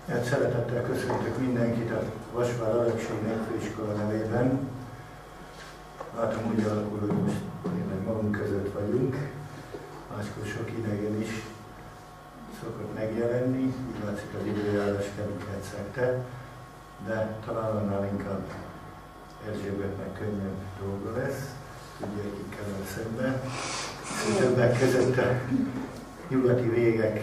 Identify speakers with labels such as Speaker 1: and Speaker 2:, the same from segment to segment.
Speaker 1: Szeretettel köszöntök mindenkit a Vasvár Alagségi Népfőiskola nevében. Látom úgy alakul, hogy most tényleg magunk között vagyunk. Máskor sok idegen is szokott megjelenni, így látszik az időjárás kedvünket szerte, de talán annál inkább Erzsébetnek könnyebb dolga lesz, tudja, kikkel van szemben. Többek között a nyugati végek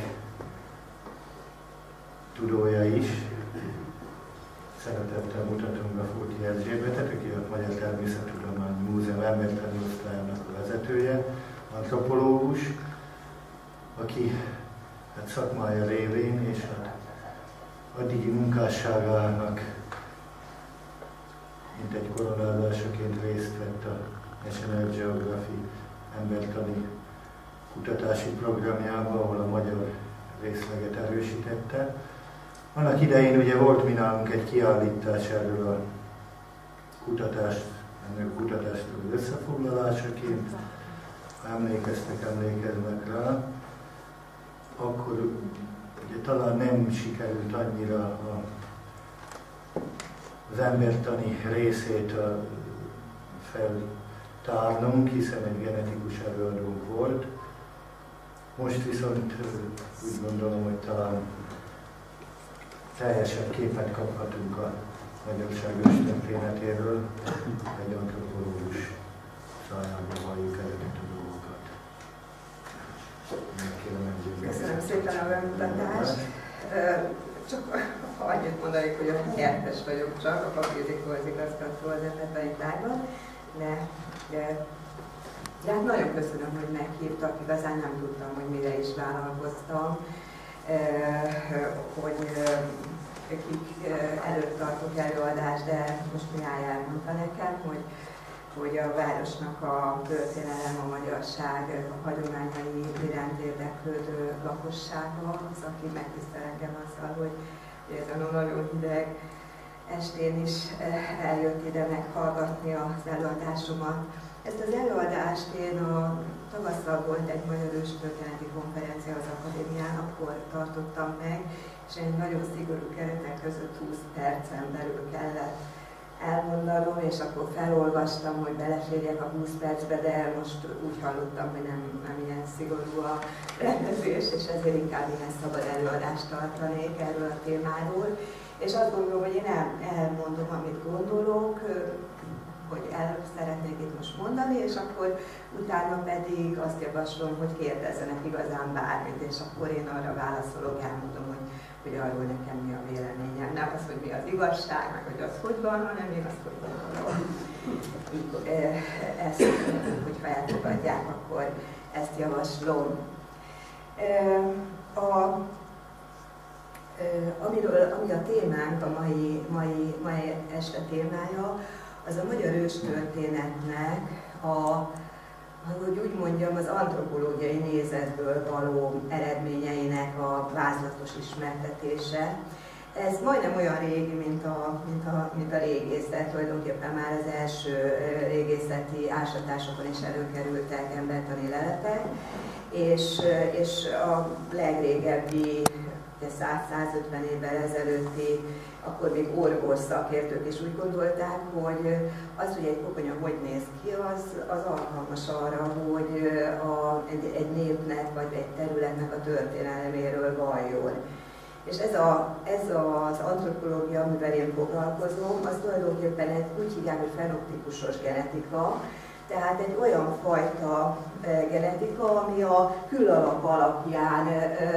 Speaker 1: tudója is. Szeretettel mutatom be Fóti Erzsébetet, aki a Magyar Természettudományi Múzeum embertani osztályának a vezetője, antropológus, aki szakmája révén és addigi munkásságának mint egy koronázásaként részt vett a National Geographic embertani kutatási programjában, ahol a magyar részleget erősítette. Annak idején ugye volt mi nálunk egy kiállítás erről a kutatást, ennek a kutatásról összefoglalásaként, ha emlékeznek rá, akkor ugye talán nem sikerült annyira az embertani részét feltárnunk, hiszen egy genetikus előadónk volt. Most viszont úgy gondolom, hogy talán teljesebb képet kaphatunk a magyarság őstörténetéről, egy antropológus szájából halljuk ezeket a dolgokat.
Speaker 2: Köszönöm szépen a bemutatást. Csak annyit mondanék, hogy a helyettes vagyok csak, a papírikó az igazgató az esetlenitárban, de hát nagyon köszönöm, hogy meghívtak, igazán nem tudtam, hogy mire is vállalkoztam, hogy kik előtt tartok előadást, de most Mihály elmondta nekem, hogy a városnak a történelem, a magyarság, a hagyományai iránt érdeklődő lakossága az, aki megtisztel engem azzal, hogy ezen a nagyon hideg estén is eljött ide meghallgatni az előadásomat. Ezt az előadást én tavasszal volt egy magyar őstörténeti konferencia az akadémián, akkor tartottam meg, és egy nagyon szigorú keretek között 20 percen belül kellett elmondanom, és akkor felolvastam, hogy beleférjek a 20 percbe, de most úgy hallottam, hogy nem ilyen szigorú a rendezés, és ezért inkább ilyen szabad előadást tartanék erről a témáról. És azt gondolom, hogy én elmondom, amit gondolok, hogy el szeretnék itt most mondani, és akkor utána pedig azt javaslom, hogy kérdezzenek igazán bármit, és akkor én arra válaszolok, elmondom, hogy arról nekem mi a véleményem. Nem az, hogy mi az igazság, meg hogy az hogy van, hanem én azt, hogy gondolom. Ezt, hogyha elfogadják, akkor ezt javaslom. Ami a témánk, a mai este témája, az a magyar őstörténetnek hogy úgy mondjam, az antropológiai nézetből való eredményeinek a vázlatos ismertetése. Ez majdnem olyan régi, mint a régészet, tulajdonképpen már az első régészeti ásatásokon is előkerültek embertani leletek, és a legrégebbi 100-150 évvel ezelőtti, akkor még orvos szakértők is úgy gondolták, hogy az, hogy egy koponya hogy néz ki, az alkalmas arra, hogy egy népnek vagy egy területnek a történelméről valljon. És ez az antropológia, amivel én foglalkozom, az tulajdonképpen úgy hívják, hogy fenoptikusos genetika, tehát egy olyan fajta genetika, ami a külalap alapján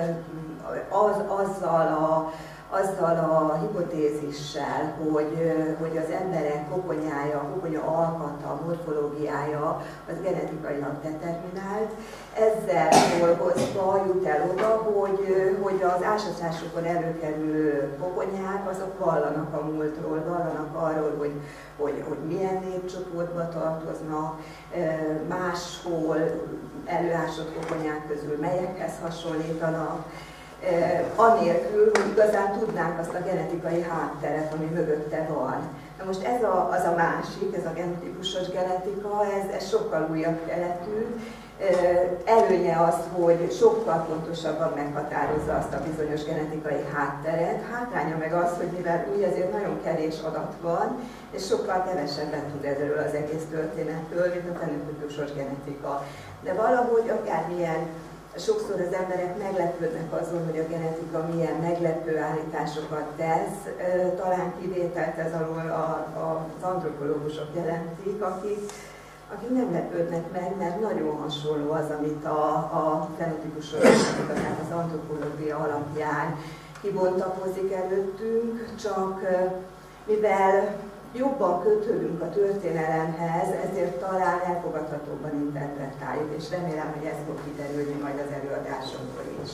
Speaker 2: azzal a hipotézissel, hogy az emberek koponyája, a koponya alkata, morfológiája az genetikailag determinált. Ezzel dolgozva jut el oda, hogy az ásatásokon előkerülő koponyák azok vallanak a múltról, vallanak arról, hogy milyen népcsoportba tartoznak, máshol előásott koponyák közül melyekhez hasonlítanak, anélkül, hogy igazán tudnánk azt a genetikai hátteret, ami mögötte van. Na most ez a másik, ez a genotípusos genetika, ez sokkal újabb keletű, Előnye az, hogy sokkal pontosabban meghatározza azt a bizonyos genetikai hátteret. Hátránya meg az, hogy mivel úgy azért nagyon kevés adat van, és sokkal kevesebbet tud erről az egész történetről, mint a fenotípusos genetika. De valahogy akármilyen, sokszor az emberek meglepődnek azon, hogy a genetika milyen meglepő állításokat tesz. Talán kivételt ez alól az antropológusok jelentik, akik nem lepődnek meg, mert nagyon hasonló az, amit a fenotípusos genetika, tehát az antropológia alapján kibontakozik előttünk, csak mivel jobban kötődünk a történelemhez, ezért talán elfogadhatóbban interpretáljuk, és remélem, hogy ez fog kiderülni majd az előadásomból is.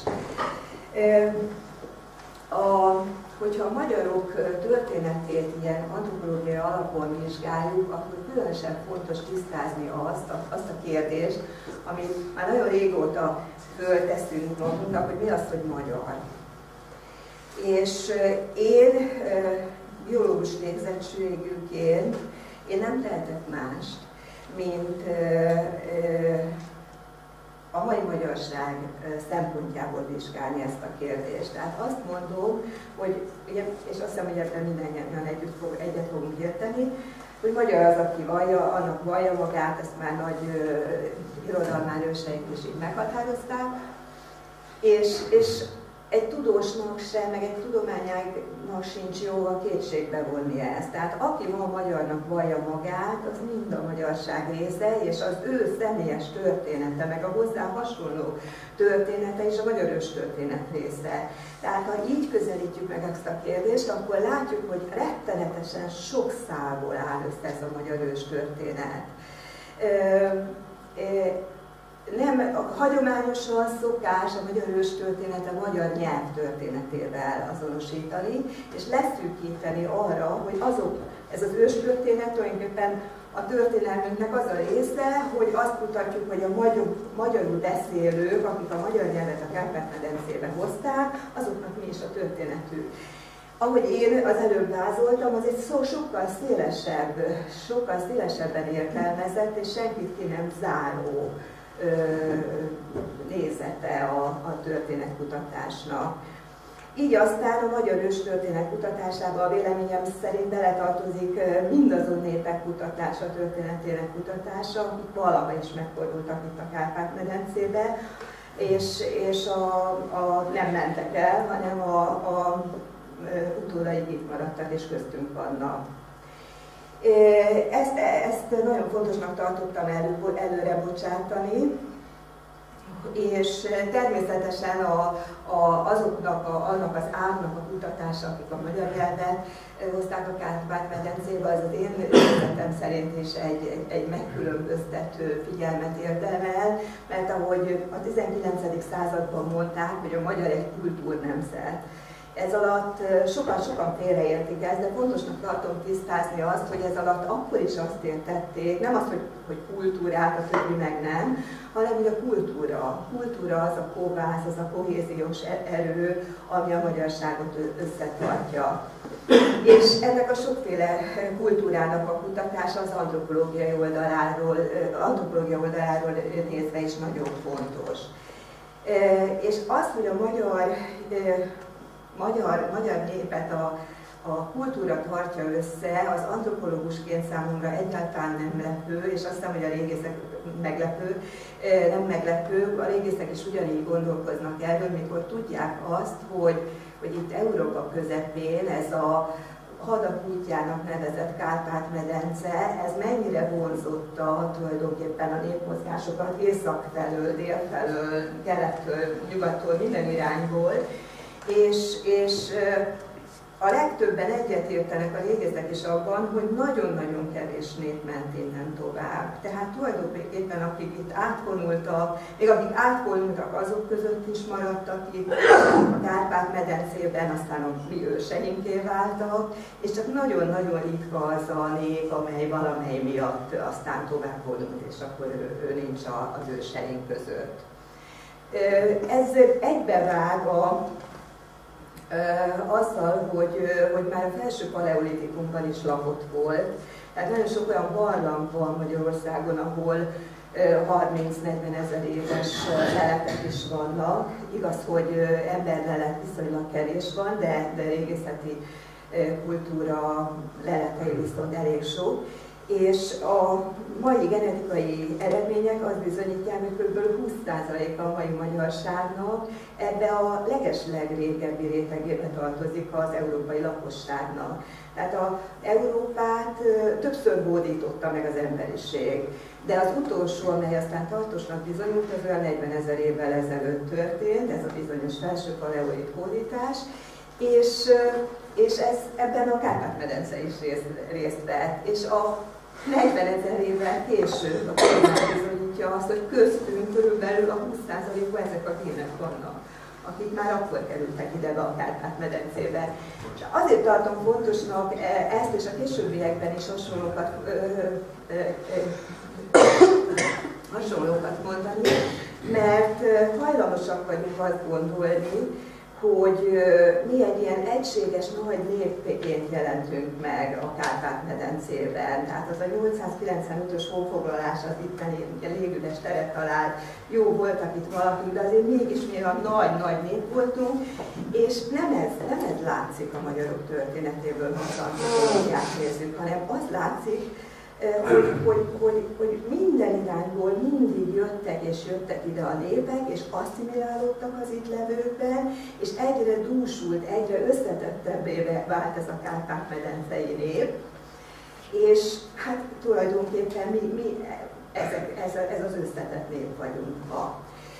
Speaker 2: Hogyha a magyarok történetét ilyen antropológiai alapon vizsgáljuk, akkor különösen fontos tisztázni azt a kérdést, amit már nagyon régóta fölteszünk magunknak, hogy mi az, hogy magyar. És én biológus végzettségűként én nem tehetek mást, mint a mai magyarság szempontjából vizsgálni ezt a kérdést. Tehát azt mondom, hogy, és azt hiszem, hogy ebben mindannyian egyet fogunk érteni, hogy magyar az, aki vallja, annak vallja magát, ezt már nagy irodalmár őseink is így meghatározták, és egy tudósnak sem, meg egy tudományágnak sincs joga kétségbe vonni ezt. Tehát aki ma magyarnak vallja magát, az mind a magyarság része, és az ő személyes története, meg a hozzá hasonló története is a magyar őstörténet része. Tehát ha így közelítjük meg ezt a kérdést, akkor látjuk, hogy rettenetesen sok szálból áll össze ez a magyar őstörténet. Nem, hagyományosan szokás a magyar őstörténet a magyar nyelv történetével azonosítani, és leszűkíteni arra, hogy ez az őstörténet tulajdonképpen a történelmünknek az a része, hogy azt mutatjuk, hogy a magyarul beszélők, akik a magyar nyelvet a Kárpát-medencébe hozták, azoknak mi is a történetük. Ahogy én az előbb vázoltam, az egy sokkal szélesebben értelmezett, és senkit ki nem záró nézete a történetkutatásnak. Így aztán a magyar őstörténet kutatásába a véleményem szerint beletartozik mindazon népek kutatása, történetének kutatása, akik valaha is megfordultak itt a Kárpát-medencébe, és nem mentek el, hanem a utódaik itt maradtak és köztünk vannak. Ezt nagyon fontosnak tartottam előre bocsátani, és természetesen annak az ágnak a kutatása, akik a magyar nyelvet hozták a Kárpát-medencébe, az az én ötletem szerint is egy megkülönböztető figyelmet érdemel, mert ahogy a 19. században mondták, hogy a magyar egy kultúrnemzet. Ez alatt sokan félreértik ezt, de fontosnak tartom tisztázni azt, hogy ez alatt akkor is azt értették, nem azt, hogy kultúrát, a többi meg nem, hanem hogy a kultúra az a kovász, az a kohéziós erő, ami a magyarságot összetartja. És ennek a sokféle kultúrának a kutatása az antropológia oldaláról nézve is nagyon fontos. És az, hogy a magyar népet a kultúra tartja össze, az antropológusként számomra egyáltalán nem lepő, és azt hiszem, hogy a régészek nem meglepő, a régészek is ugyanígy gondolkoznak erről, mikor tudják azt, hogy itt Európa közepén ez a hadak útjának nevezett Kárpát-medence, ez mennyire vonzotta tulajdonképpen a népmozgásokat észak felől, dél felől, kelettől, nyugattól, minden irányból, és a legtöbben egyetértenek a régészek is abban, hogy nagyon-nagyon kevés nép ment innen tovább. Tehát tulajdonképpen akik itt átvonultak, még akik átvonultak, azok között is maradtak itt a Kárpát-medencében, aztán a mi őseinké váltak, és csak nagyon-nagyon ritka az a nép, amely valamely miatt aztán tovább vonult, és akkor ő nincs az őseink között. Ez egybevág azzal, hogy már a felső paleolitikumban is lakott volt. Tehát nagyon sok olyan barlang van Magyarországon, ahol 30-40 ezer éves leletek is vannak. Igaz, hogy emberlelet viszonylag kevés van, de régészeti kultúra leletei viszont elég sok. És a mai genetikai eredmények azt bizonyítják, hogy kb. 20%-a a mai magyarságnak ebbe a legeslegrégebbi rétegébe tartozik az európai lakosságnak. Tehát az Európát többször hódította meg az emberiség, de az utolsó, amely aztán tartósnak bizonyult, az olyan 40 ezer évvel ezelőtt történt, ez a bizonyos felső paleolit hódítás, és ebben a Kárpát-medence is részt vett. És a 40 ezer évvel később a tudomány bizonyítja azt, hogy köztünk körülbelül a 20%-ban ezek a gének vannak, akik már akkor kerültek ide be a Kárpát-medencébe. És azért tartom fontosnak ezt, és a későbbiekben is hasonlókat mondani, mert hajlamosak vagyunk azt gondolni, hogy mi egy ilyen egységes nagy népként jelentünk meg a Kárpát-medencében. Tehát az a 895-ös honfoglalás az itteni légüres teret talált, jó voltak itt valakik, de azért mégis mi a nagy nép voltunk, és nem ez látszik a magyarok történetéből, ha az antropológiát nézzük, hanem az látszik, hogy minden irányból mindig jöttek ide a népek, és asszimilálódtak az itt levőkben, és egyre dúsult, egyre összetettebbé vált ez a Kárpát-medencei nép. És hát tulajdonképpen mi ez az összetett nép vagyunk ma.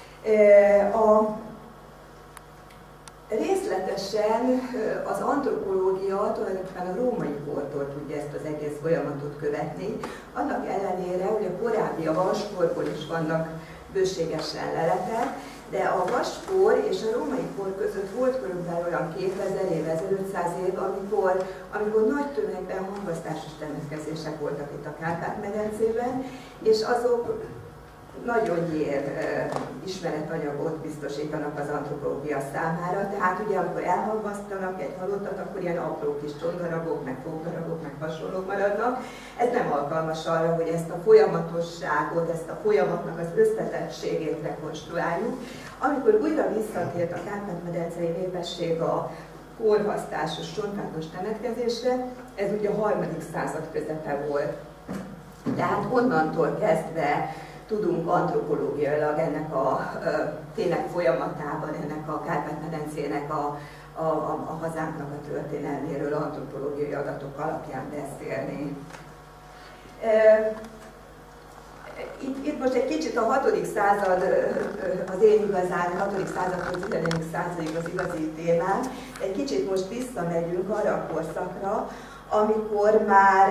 Speaker 2: Részletesen az antropológia tulajdonképpen a római kortól tudja ezt az egész folyamatot követni, annak ellenére, hogy a korábbi a vaskorból is vannak bőségesen leletek, de a vaskor és a római kor között volt körülbelül olyan 2000 év, 1500 év, amikor nagy tömegben hamvasztásos temetkezések voltak itt a Kárpát-medencében, és azok nagyon gyér ismeretanyagot biztosítanak az antropológia számára. Tehát ugye, amikor elhamvasztanak egy halottat, akkor ilyen apró kis csondarabok, meg fogdarabok, meg hasonlók maradnak. Ez nem alkalmas arra, hogy ezt a folyamatosságot, ezt a folyamatnak az összetettségét rekonstruáljuk. Amikor újra visszatért a Kárpát-medencei népesség a korhasztásos, csontvátos temetkezésre, ez ugye a 3. század közepe volt. Tehát onnantól kezdve tudunk antropológiailag ennek a tényleg folyamatában, ennek a Kárpát-medencének a hazánknak a történelméről antropológiai adatok alapján beszélni. Itt most egy kicsit a 6. század az én igazán, a 6. századtól 14. századig az igazi témán, egy kicsit most visszamegyünk arra a korszakra, amikor már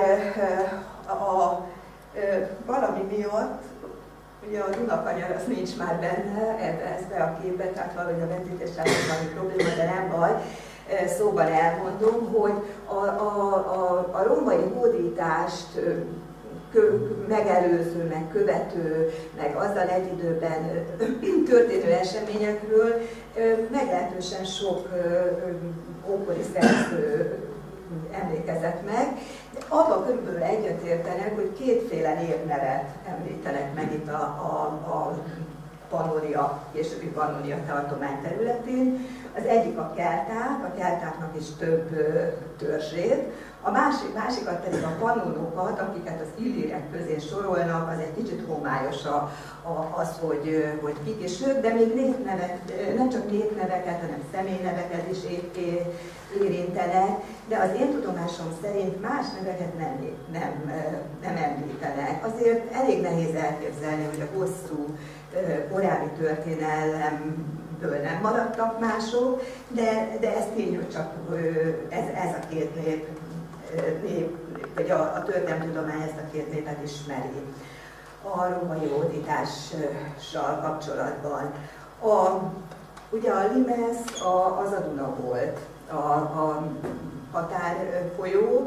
Speaker 2: valami miatt, ugye a Dunakanyar az nincs már benne ebbe a képbe, tehát valahogy a vetítéssel valami probléma, de nem baj, szóval elmondom, hogy a római hódítást megelőző, meg követő, meg azzal egy időben történő eseményekről meglehetősen sok ókori szerző emlékezett meg, de abban körülbelül egyetértenek, hogy kétféle névnevet említenek meg itt a Pannonia, későbbi Pannonia tartomány területén. Az egyik a keltáknak is több törzsét, a másikat pedig a pannonokat, akiket az illírek közé sorolnak, az egy kicsit homályos az, hogy kik és ők, de még névnevek, nem csak névneveket, hanem személyneveket is érintenek, de az én tudomásom szerint más neveket nem említenek. Azért elég nehéz elképzelni, hogy a hosszú korábbi történelemből nem maradtak mások, de ez tény, hogy csak ez a két nép, vagy a történelemtudomány ezt a két népet ismeri a római hódítással kapcsolatban. Ugye a Limes az a Duna volt, a határfolyó,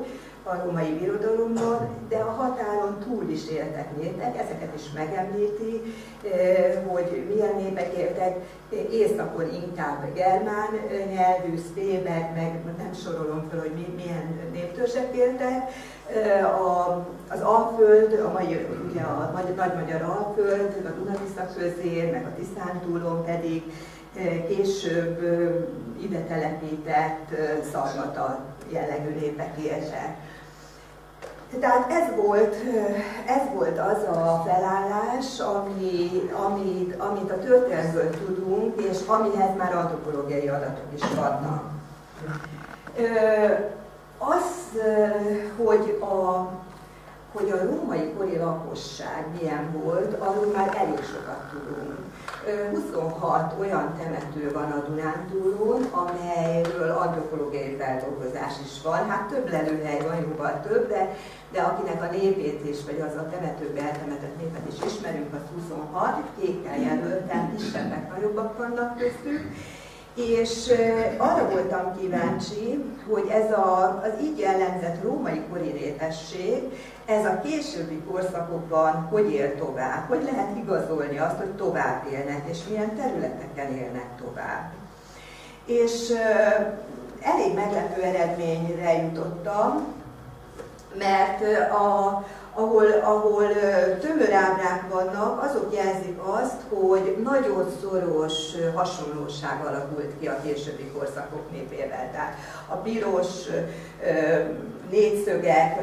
Speaker 2: a római birodalomban, de a határon túl is éltek népek, ezeket is megemlíti, hogy milyen népek éltek, északon inkább germán nyelvű, szvédek, meg nem sorolom fel, hogy milyen néptörzsek éltek. Az Alföld, a mai, ugye a Nagy-Magyar Alföld, a Duna-Tisza közén, meg a Tiszántúlon pedig később ide telepített szarmata jellegű népek éltek. Tehát ez volt az a felállás, amit a történelmből tudunk, és amihez már antropológiai adatok is vannak. Hogy a római kori lakosság milyen volt, arról már elég sokat tudunk. 26 olyan temető van a Dunántúlon, amelyről antropológiai feldolgozás is van. Hát több lelőhely van, jóval több, de akinek a népét is, vagy az a temetőbe eltemetett népet is ismerünk, az 26, kékkel jelöltem, kisebbek, nagyobbak vannak köztük. És arra voltam kíváncsi, hogy ez az így jellemzett római kori népesség, ez a későbbi korszakokban hogy él tovább, hogy lehet igazolni azt, hogy tovább élnek, és milyen területeken élnek tovább. És elég meglepő eredményre jutottam, mert ahol tömörábrák vannak, azok jelzik azt, hogy nagyon szoros hasonlóság alakult ki a későbbi korszakok népével. Tehát a piros négyszögek,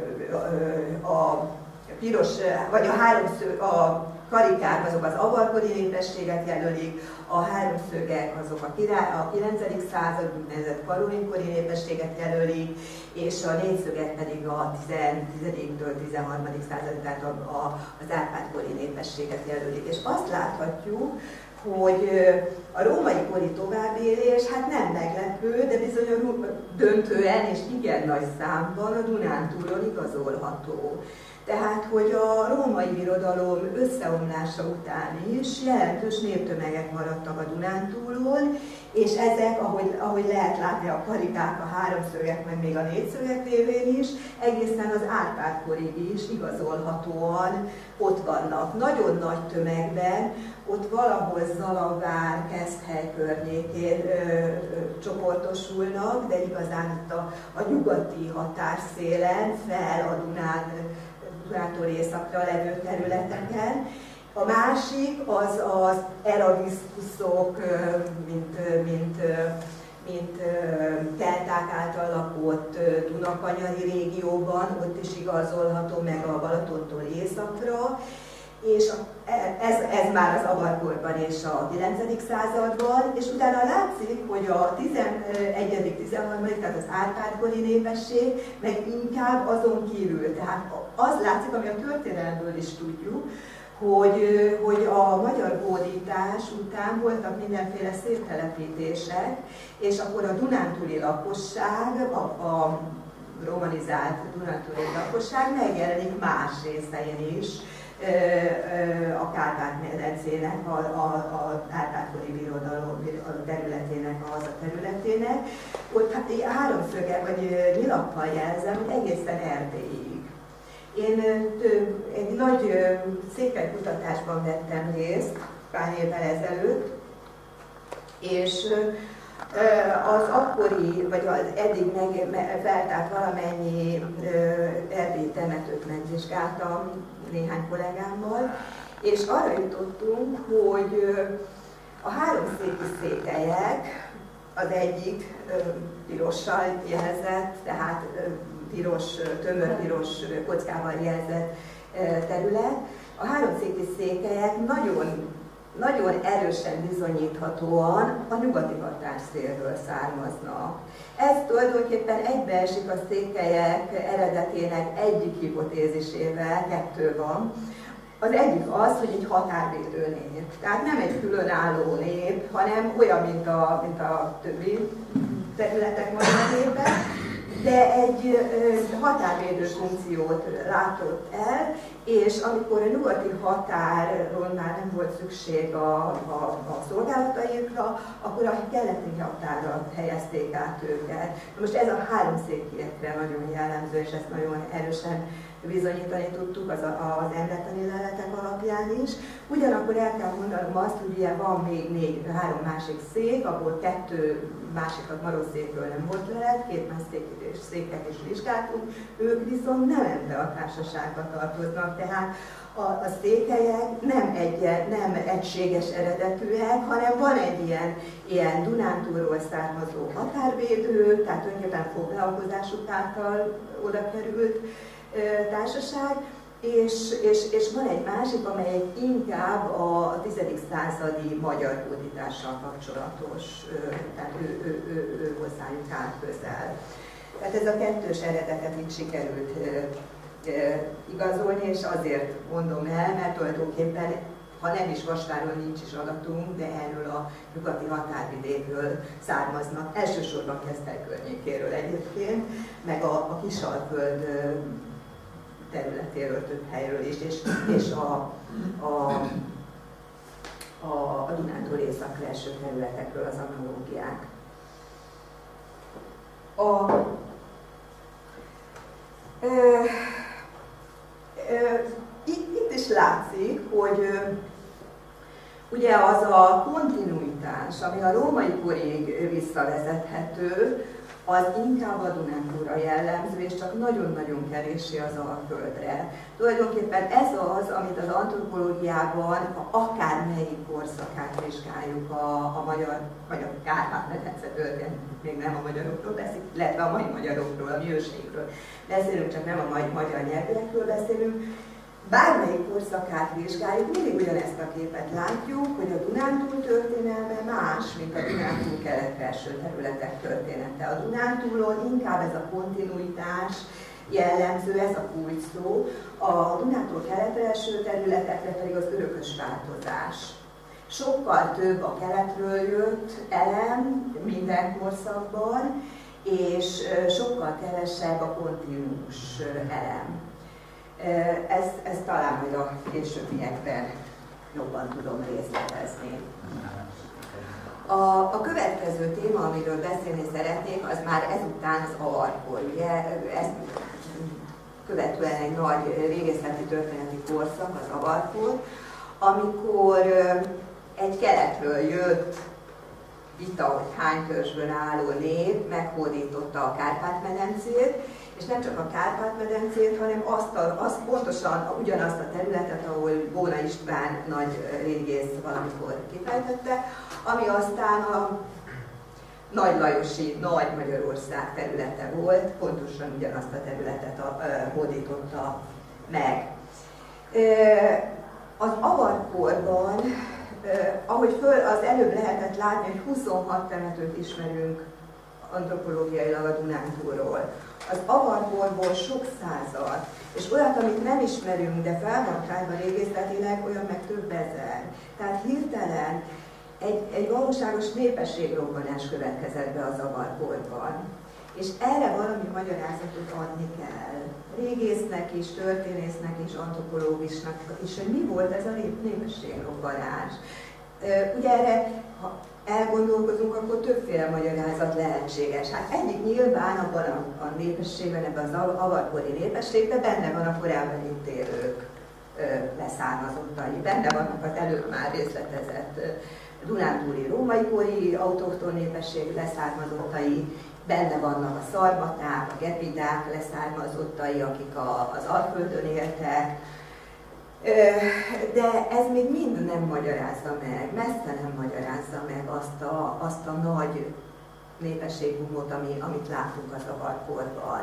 Speaker 2: a piros, vagy a háromszög, a karikák azok az avarkori népességet jelölik, a háromszögek azok a 9. század úgynevezett karolinskori népességet jelölik, és a négyszögek pedig a 10-től 13. század, tehát az Árpád-kori népességet jelölik. És azt láthatjuk, hogy a római kori továbbélés hát nem meglepő, de bizony döntően és igen nagy számban a Dunántúlon igazolható. Tehát, hogy a római birodalom összeomlása után is jelentős néptömegek maradtak a Dunántúlon, és ezek, ahogy lehet látni a karikák, a háromszögek, meg még a négyszögek révén is, egészen az Árpád-korig is igazolhatóan ott vannak. Nagyon nagy tömegben, ott valahol Zalavár, Keszthely környékén csoportosulnak, de igazán itt a nyugati határszélen, fel a Dunától északra levő területeken. A másik az eraviszkuszok, mint kelták által lakott Dunakanyari régióban, ott is igazolható, meg a Balatontól északra, és ez már az avarkorban és a 9. században, és utána látszik, hogy a 11. 13. tehát az Árpád-kori népesség, meg inkább azon kívül. Tehát az látszik, ami a történelmből is tudjuk, hogy a magyar hódítás után voltak mindenféle széttelepítések, és akkor a dunántúli lakosság, a romanizált dunántúli lakosság megjelenik más részein is, a Kárpát-medencének, az Árpád-kori birodalom területének, a hazaterületének. Ott háromszöge, vagy nyilakkal jelzem, egészen Erdélyig. Én egy nagy székelykutatásban vettem részt pár évvel ezelőtt, és az akkori, vagy az eddig feltárt valamennyi erdélyi temetőt megvizsgáltam néhány kollégámmal, és arra jutottunk, hogy a háromszéki székelyek, az egyik pirossal jelzett, tehát piros, tömörpiros kockával jelzett terület, a háromszéki székelyek nagyon erősen bizonyíthatóan a nyugati határszélről származnak. Ez tulajdonképpen egybeesik a székelyek eredetének egyik hipotézisével, kettő van. Az egyik az, hogy egy határvédő nép. Tehát nem egy különálló nép, hanem olyan, mint a többi területek magyarában, de egy határvédő funkciót látott el, és amikor a nyugati határon már nem volt szükség a szolgálataikra, akkor a keleti határra helyezték át őket. Most ez a háromszékiekre nagyon jellemző, és ezt nagyon erősen bizonyítani tudtuk az embertani leletek alapján is. Ugyanakkor el kell mondanom azt, hogy ugye van még három másik szék, abból kettő másikat maroszékről nem volt lelet, két más széket is vizsgáltunk, ők viszont nem ebbe a társaságba tartoznak, tehát a székelyek nem egységes eredetűek, hanem van egy ilyen Dunántúlról származó határvédő, tehát tulajdonképpen foglalkozásuk által oda került társaság, és van egy másik, amely inkább a 10. századi magyar hódítással kapcsolatos, tehát ő hozzájuk áll közel. Tehát ez a kettős eredetet itt sikerült igazolni, és azért mondom el, mert tulajdonképpen, ha nem is Vasváron nincs is adatunk, de erről a nyugati határvidékről származnak, elsősorban Keszthely környékéről egyébként, meg a Kisalföld területéről, több helyről is, és a Dunántúl északra eső területekről az analógiák. Itt is látszik, hogy ugye az a kontinuitás, ami a római korig visszavezethető, az inkább a Dunántúlra jellemző, és csak nagyon-nagyon kevéssé az Alföldre. Tulajdonképpen ez az, amit az antropológiában, ha akármelyik korszakát vizsgáljuk a magyar Kárpát-medence történetét, még nem a magyarokról beszélünk, illetve a mai magyarokról, a mi őseinkről beszélünk, csak nem a mai magyar nyelvekről beszélünk. Bármelyik korszakát vizsgáljuk, mindig ugyanezt a képet látjuk, hogy a Dunántúl történelme más, mint a Dunántúl kelet-felső területek története. A Dunántúlon inkább ez a kontinuitás jellemző, ez a kulcsszó, a Dunántúl kelet-felső területekre pedig az örökös változás. Sokkal több a keletről jött elem minden korszakban, és sokkal kevesebb a kontinus elem. Ezt talán majd a későbbiekben jobban tudom részletezni. A következő téma, amiről beszélni szeretnék, az már ezután az avarkor. Ugye ezt követően egy nagy régészeti történeti korszak, az avarkor, amikor egy keletről jött vita, hogy hány törzsből álló nép meghódította a Kárpát-medencét, és nem csak a Kárpát-medencét, hanem azt pontosan ugyanazt a területet, ahol Bóna István nagy régész valamikor kifejtette, ami aztán a Nagy Lajosi Nagy Magyarország területe volt, pontosan ugyanazt a területet hódította meg. Az avarkorban, ahogy az előbb lehetett látni, hogy 26 temetőt ismerünk antropológiailag a Dunántúlról. Az avarkorból sok százat, és olyat, amit nem ismerünk, de fel van tárva régészetileg, olyan meg több ezer. Tehát hirtelen egy valóságos népességrobbanás következett be az avarkorban. És erre valami magyarázatot adni kell. Régésznek is, történésznek is, antropológusnak is, hogy mi volt ez a népességrobbanás. Ugye erre, ha elgondolkozunk, akkor többféle magyarázat lehetséges. Hát egyik nyilván abban a népességben, ebben az avarkori népességben benne van a korábban itt élők leszármazottai. Benne vannak az előbb már részletezett dunántúli római kori autochton népesség leszármazottai, benne vannak a szarmaták, a gepidák leszármazottai, akik az Alföldön éltek, de ez még mind nem magyarázza meg, messze nem magyarázza meg azt a nagy népességbumot, amit látunk az avarkorban.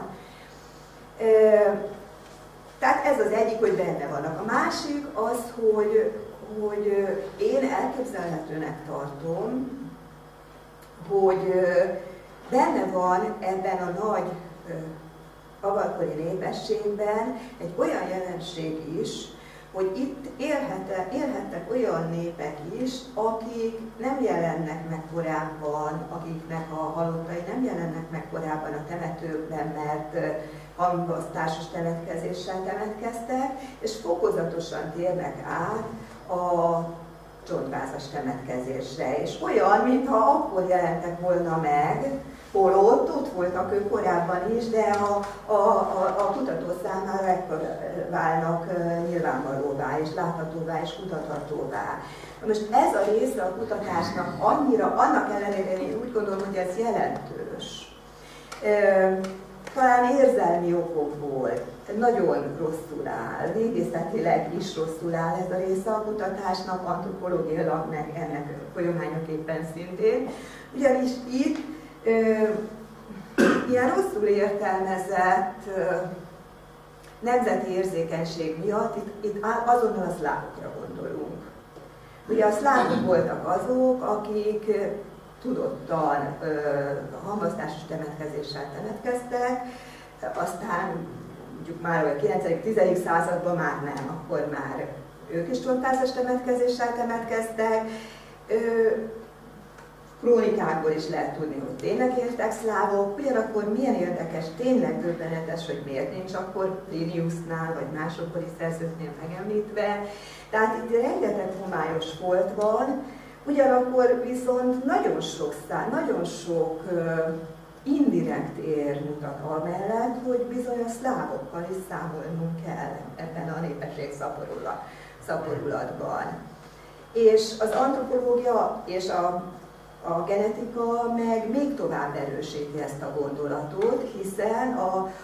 Speaker 2: Tehát ez az egyik, hogy benne vannak. A másik az, hogy én elképzelhetőnek tartom, hogy benne van ebben a nagy avarkori népességben egy olyan jelenség is, hogy itt élhettek olyan népek is, akik nem jelennek meg korábban, akiknek a halottai nem jelennek meg korábban a temetőkben, mert hamvasztásos temetkezéssel temetkeztek, és fokozatosan térnek át a csontvázas temetkezésre. És olyan, mintha akkor jelentek volna meg, holott ott voltak ők korábban is, de a kutató számára ekkor válnak nyilvánvalóvá, és láthatóvá, és kutathatóvá. Most ez a része a kutatásnak annyira, annak ellenére én úgy gondolom, hogy ez jelentős. Talán érzelmi okokból nagyon rosszul áll, régészetileg is rosszul áll ez a része a kutatásnak, antropológiailag meg ennek folyamányoképpen szintén. Ugyanis itt ilyen rosszul értelmezett nemzeti érzékenység miatt itt azonnal a szlávokra gondolunk. Ugye a szlávok voltak azok, akik tudottan hamvasztásos temetkezéssel temetkeztek, aztán mondjuk már a 9.-10. században már nem, akkor már ők is csontvázas temetkezéssel temetkeztek. Krónikákból is lehet tudni, hogy tényleg éltek szlávok, ugyanakkor milyen érdekes, tényleg döbbenetes, hogy miért nincs akkor Pliniusnál, vagy másokkori szerzőknél megemlítve. Tehát itt rengeteg homályos folt van, ugyanakkor viszont nagyon sok indirekt ér mutat amellett, hogy bizony a szlávokkal is számolnunk kell ebben a népesség szaporulatban. És az antropológia és a genetika meg még tovább erősíti ezt a gondolatot, hiszen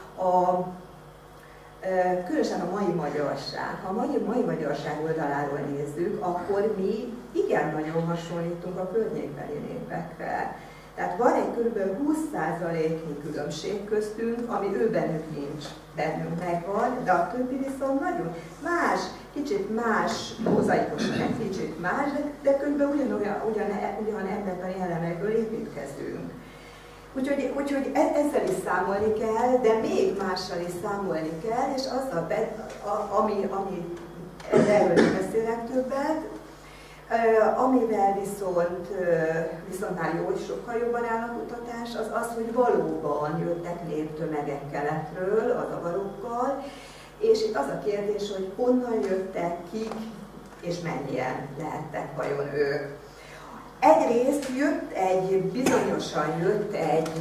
Speaker 2: különösen a mai magyarság, ha a mai magyarság oldaláról nézzük, akkor mi igen nagyon hasonlítunk a környékbeli népekre. Tehát van egy kb. 20%-nyi különbség köztünk, ami őbenük nincs, bennünk megvan, de a többi viszont nagyon más, kicsit más, mozaikosan egy kicsit más, de kb. Ugyan embertani elemekből építkezünk. Úgyhogy ezzel is számolni kell, de még mással is számolni kell, és azzal, ami erről beszélek többet, amivel viszont már sokkal jobban áll a kutatás, az, hogy valóban jöttek néptömegek keletről, az avarokkal, és itt az a kérdés, hogy honnan jöttek, kik és mennyien lehettek vajon ők. Egyrészt bizonyosan jött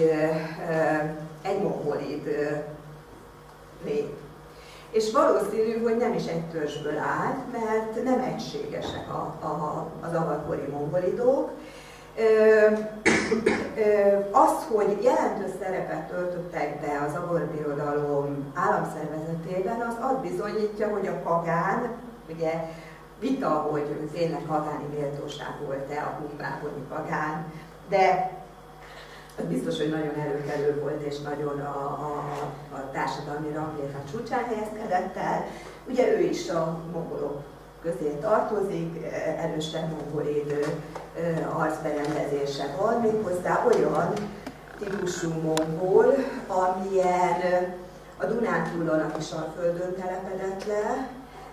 Speaker 2: egy mongolid nép. És valószínű, hogy nem is egy törzsből állt, mert nem egységesek az avarkori mongolidok. Az, hogy jelentős szerepet töltöttek be az avarbirodalom államszervezetében, az azt bizonyítja, hogy a pagán, ugye vita, hogy tényleg pagáni méltóság volt-e a humbáboni pagán, de biztos, hogy nagyon előkelő volt, és nagyon a társadalmi ranglétre csúcsán helyezkedett el. Ugye ő is a mongolok közé tartozik, erősen mongolid arcberendezése van, méghozzá olyan típusú mongol, amilyen a Dunántúlon, a Kisalföldön telepedett le,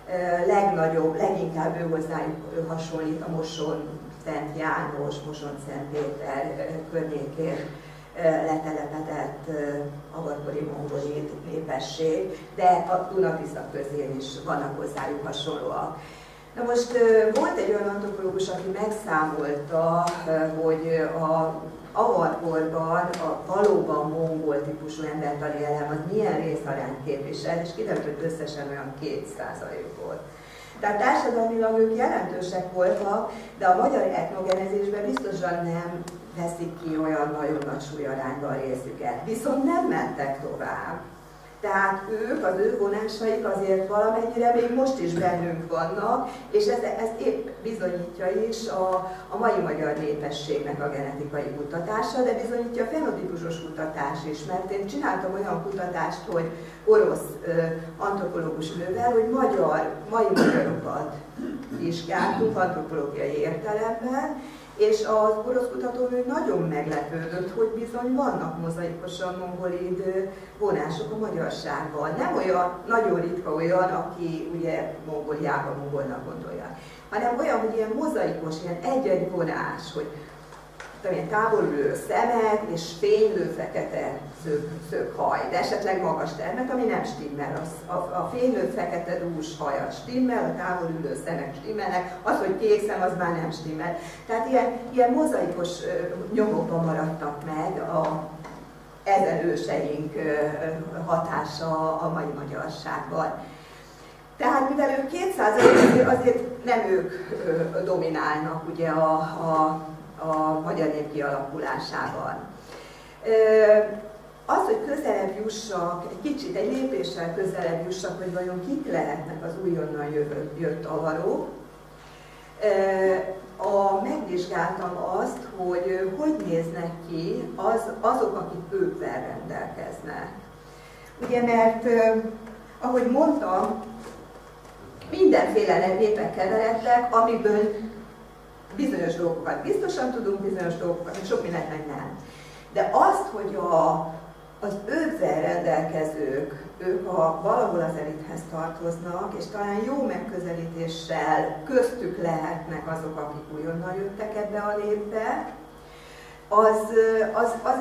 Speaker 2: leginkább ő hozzájuk hasonlít a Moson Szent János, Moson Szent Péter környékén letelepedett avarkori mongolid népesség, de a Duna-Tisza közén is vannak hozzájuk hasonlóak. Na most volt egy olyan antropológus, aki megszámolta, hogy a avarkorban a valóban mongol típusú embertani elem az milyen részarányt képvisel, és kiderült, hogy összesen olyan 2% volt. Tehát társadalmilag ők jelentősek voltak, de a magyar etnogenezésben biztosan nem veszik ki olyan nagyon nagy súlyarányban a részüket. Viszont nem mentek tovább. Tehát ők, az ő vonásaik azért valamennyire még most is bennünk vannak, és ez épp bizonyítja is a mai magyar népességnek a genetikai kutatása, de bizonyítja a fenotípusos kutatás is, mert én csináltam olyan kutatást, hogy orosz antropológus nővel, hogy mai magyarokat vizsgáltuk antropológiai értelemben, és az orosz kutatónő nagyon meglepődött, hogy bizony vannak mozaikosan mongolid vonások a magyarságban. Nem olyan, nagyon ritka olyan, aki ugye mongolnak gondolják, hanem olyan, hogy ilyen mozaikos, ilyen egy-egy vonás, hogy távolülő szemek és fénylő fekete szöghaj, de esetleg magas termet, ami nem stimmel. A fénylő fekete dús hajat stimmel, a távolülő szemek stimmelnek, az, hogy kék szem, az már nem stimmel. Tehát ilyen mozaikos nyomokban maradtak meg ezen őseink hatása a mai magyarságban. Tehát mivel ők 200, azért nem ők dominálnak ugye a magyar nép kialakulásában. Az, hogy közelebb jussak, egy kicsit, egy lépéssel közelebb jussak, hogy vajon kik lehetnek az újonnan jött avarok, megvizsgáltam azt, hogy hogy néznek ki azok, akik őkvel rendelkeznek. Ugye, mert ahogy mondtam, mindenféle népek keveredtek, amiből bizonyos dolgokat biztosan tudunk, bizonyos dolgokat, sok mindent meg nem. De azt, hogy az őkvel rendelkezők, ők valahol az elithez tartoznak, és talán jó megközelítéssel köztük lehetnek azok, akik újonnan jöttek ebbe a népbe, az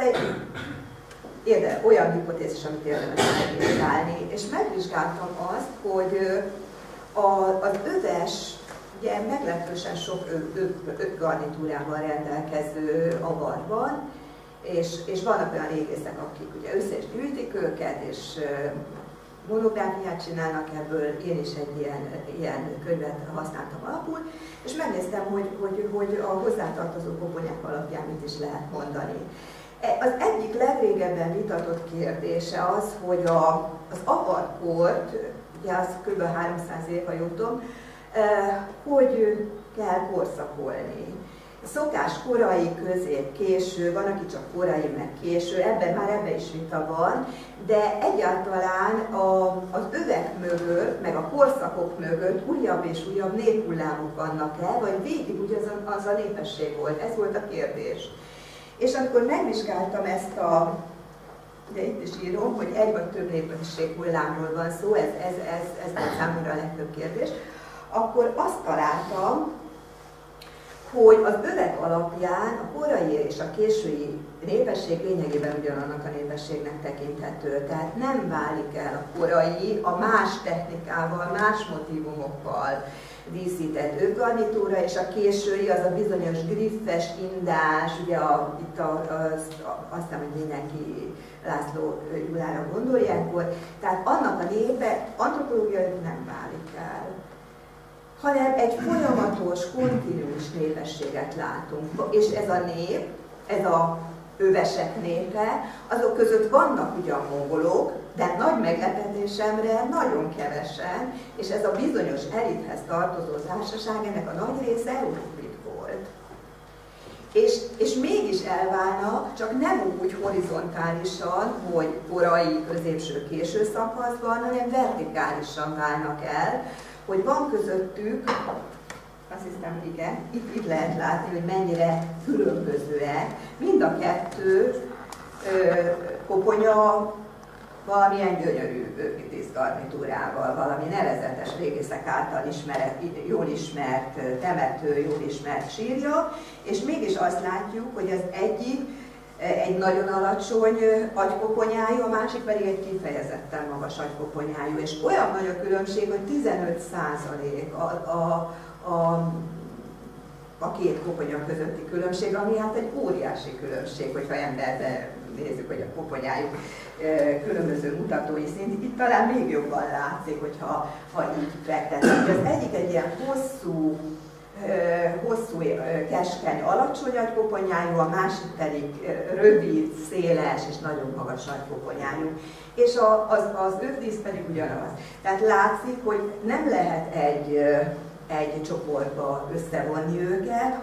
Speaker 2: egy olyan hipotézis, amit érdemes megvizsgálni. És megvizsgáltam azt, hogy az öves, ugye meglehetősen sok garnitúrával rendelkező avar van, és vannak olyan régészek, akik ugye össze is gyűjtik őket, és monográfiát csinálnak ebből, én is egy ilyen könyvet használtam alapul, és megnéztem, hogy a hozzátartozó koponyák alapján mit is lehet mondani. Az egyik legrégebben vitatott kérdése az, hogy az avarkort, ugye az kb. 300 év, ha jól tudom, hogy kell korszakolni. Szokás korai, közép, késő, van, aki csak korai, meg késő, ebben is vita van, de egyáltalán az övek mögött, meg a korszakok mögött újabb és újabb néphullámok vannak-e, vagy végig ugyanaz a népesség volt? Ez volt a kérdés. És amikor megvizsgáltam ezt ugye itt is írom, hogy egy vagy több népesség hullámról van szó, ez számomra a legtöbb kérdés, akkor azt találtam, hogy az övek alapján a korai és a késői népesség lényegében ugyanannak a népességnek tekinthető. Tehát nem válik el a korai a más technikával, más motívumokkal díszített övgarnitúra, és a késői az a bizonyos griffes, indás, ugye azt hiszem, hogy mindenki László Gyulára gondol ilyenkor, tehát annak a népe antropológiai nem válik el, hanem egy folyamatos, kontinuus népességet látunk. És ez a nép, ez a övesek népe, azok között vannak ugyan mongolok, de nagy meglepetésemre nagyon kevesen, és ez a bizonyos elithez tartozó társaság, ennek a nagy része európlit volt. És mégis elválnak, csak nem úgy horizontálisan, hogy korai, középső, késő szakaszban, hanem vertikálisan válnak el, hogy van közöttük, azt hiszem, igen, itt lehet látni, hogy mennyire különbözőek. Mind a kettő koponya valamilyen gyönyörű díszgarnitúrával, valami nevezetes régészek által jól ismert temető, jól ismert sírja, és mégis azt látjuk, hogy az egyik egy nagyon alacsony agykoponyájú, a másik pedig egy kifejezetten magas agykoponyájú, és olyan nagy a különbség, hogy 15% a két koponya közötti különbség, ami hát egy óriási különbség, hogyha emberbe nézzük, hogy a koponyájuk különböző mutatói szint, itt talán még jobban látszik, hogyha így fektetünk. Az egyik egy ilyen hosszú, keskeny, alacsony agykoponyájú, a másik pedig rövid, széles és nagyon magas agykoponyájú. És az övdísz pedig ugyanaz. Tehát látszik, hogy nem lehet egy csoportba összevonni őket,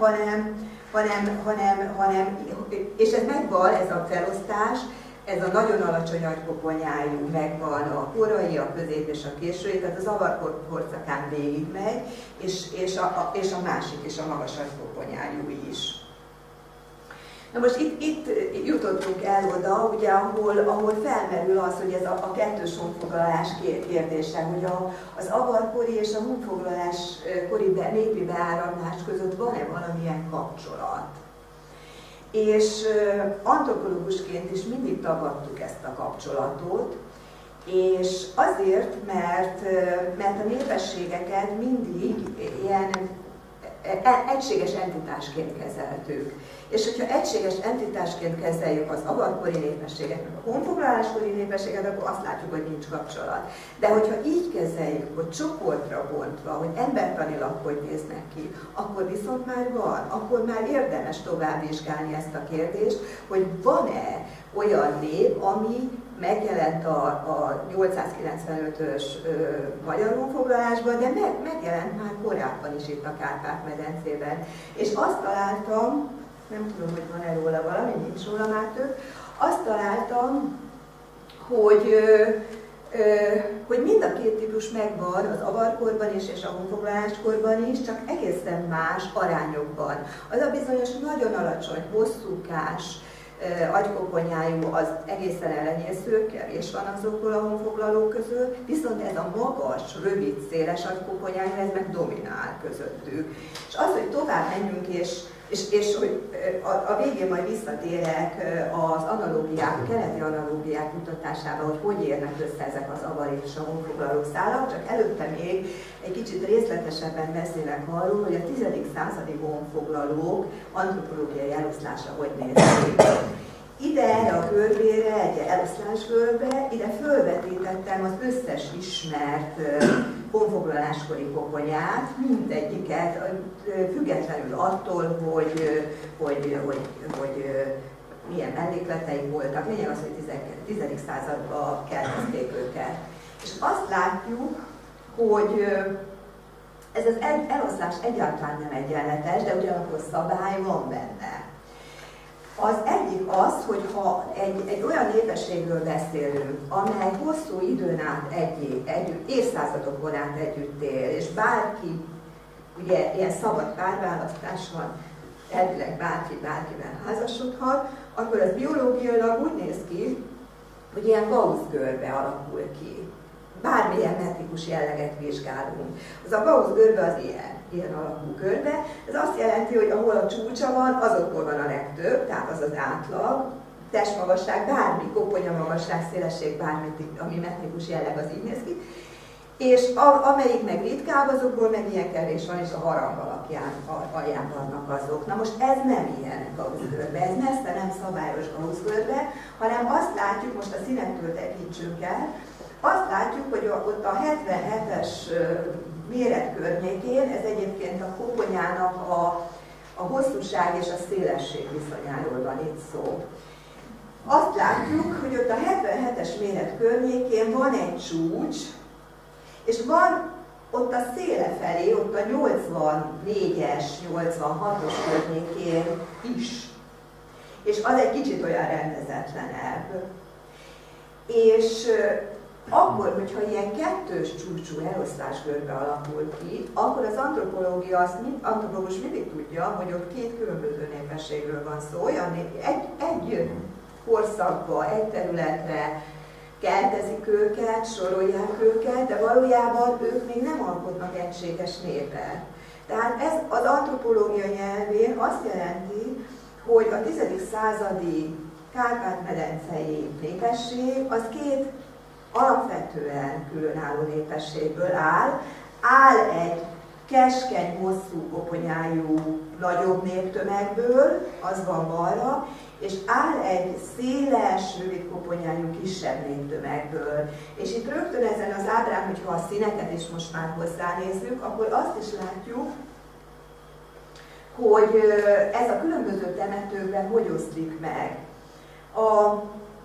Speaker 2: hanem és ez megvan, ez a felosztás, ez a nagyon alacsony agykoponyájú megvan a korai, a közép és a késői, tehát az avar korszakán végigmegy, és a másik is, a magas agykoponyájú is. Na most itt jutottunk el oda, ugye, ahol felmerül az, hogy ez a kettős honfoglalás kérdése, hogy az avarkori és a honfoglalás kori népi beáramlás között van-e valamilyen kapcsolat. És antropológusként is mindig tagadtuk ezt a kapcsolatot, és azért, mert a népességeket mindig ilyen egységes entitásként kezeltük. És hogyha egységes entitásként kezeljük az avarkori népességet, meg a honfoglaláskori népességet, akkor azt látjuk, hogy nincs kapcsolat. De hogyha így kezeljük, hogy csoportra bontva, hogy embertanilag hogy néznek ki, akkor viszont már van, akkor már érdemes tovább vizsgálni ezt a kérdést, hogy van-e olyan nép, ami megjelent a 895-ös magyar honfoglalásban, de megjelent már korábban is itt a Kárpát-medencében. És azt találtam, nem tudom, hogy van-e róla valami, nincs róla már több, azt találtam, hogy mind a két típus megvan az avarkorban is és a honfoglaláskorban is, csak egészen más arányokban. Az a bizonyos nagyon alacsony, hosszúkás, agykoponyájú az egészen elenyésző, kevés van azokból a honfoglalók közül, viszont ez a magas, rövid, széles agykoponyájú, ez meg dominál közöttük. És az, hogy tovább menjünk, és hogy a végén majd visszatérek az analógiák, a keleti analógiák mutatásába, hogy érnek össze ezek az avar és a honfoglaló szálak, csak előtte még egy kicsit részletesebben beszélek arról, hogy a 10. századi honfoglalók antropológiai eloszlása hogy néz ki. Ide, erre a görbére, egy eloszlásgörbe, ide fölvetítettem az összes ismert honfoglaláskori koponyát, mindegyiket, függetlenül attól, hogy milyen mellékleteik voltak. Lényeg az, hogy 10. században kezdték őket. És azt látjuk, hogy ez az eloszlás egyáltalán nem egyenletes, de ugyanakkor szabály van benne. Az egyik az, hogy ha egy olyan népességről beszélünk, amely hosszú időn át együtt, évszázadokon át együtt él, és bárki, ugye ilyen szabad párválasztás van, elvileg bárki bárkivel házasodhat, akkor az biológiailag úgy néz ki, hogy ilyen Gauss-görbe alakul ki. Bármilyen metrikus jelleget vizsgálunk. Az a Gauss-görbe az ilyen alakú görbe. Ez azt jelenti, hogy ahol a csúcsa van, azokból van a legtöbb, tehát az az átlag, testmagasság, bármi, koponyamagasság, szélesség, bármi, ami metrikus jelleg, az így néz ki. És amelyik meg ritkább, azokból meg ilyen kevés van, és a harang alján vannak azok. Na most ez nem ilyen Gauss-görbe, ez messze nem szabályos Gauss-görbe, hanem azt látjuk, most a színektől tekintsünk el, azt látjuk, hogy ott a 77-es méret környékén, ez egyébként a koponyának a hosszúság és a szélesség viszonyáról van itt szó. Azt látjuk, hogy ott a 77-es méret környékén van egy csúcs, és van ott a széle felé, ott a 84-es, 86-os környékén is. És az egy kicsit olyan rendezetlenebb. És akkor, hogyha ilyen kettős csúcsú eloszlásgörbe alakul ki, akkor az antropológus mindig tudja, hogy ott két különböző népességről van szó, egy korszakba, egy területre keltezik őket, sorolják őket, de valójában ők még nem alkotnak egységes népet. Tehát ez az antropológia nyelvén azt jelenti, hogy a 10. századi Kárpát-medencei népesség az két alapvetően különálló népességből áll egy keskeny, hosszú koponyájú nagyobb néptömegből, az van balra, és áll egy széles, rövid koponyájú kisebb néptömegből. És itt rögtön ezen az ábrán, hogyha a színeket is most már hozzánézzük, akkor azt is látjuk, hogy ez a különböző temetőkben hogy oszlik meg. A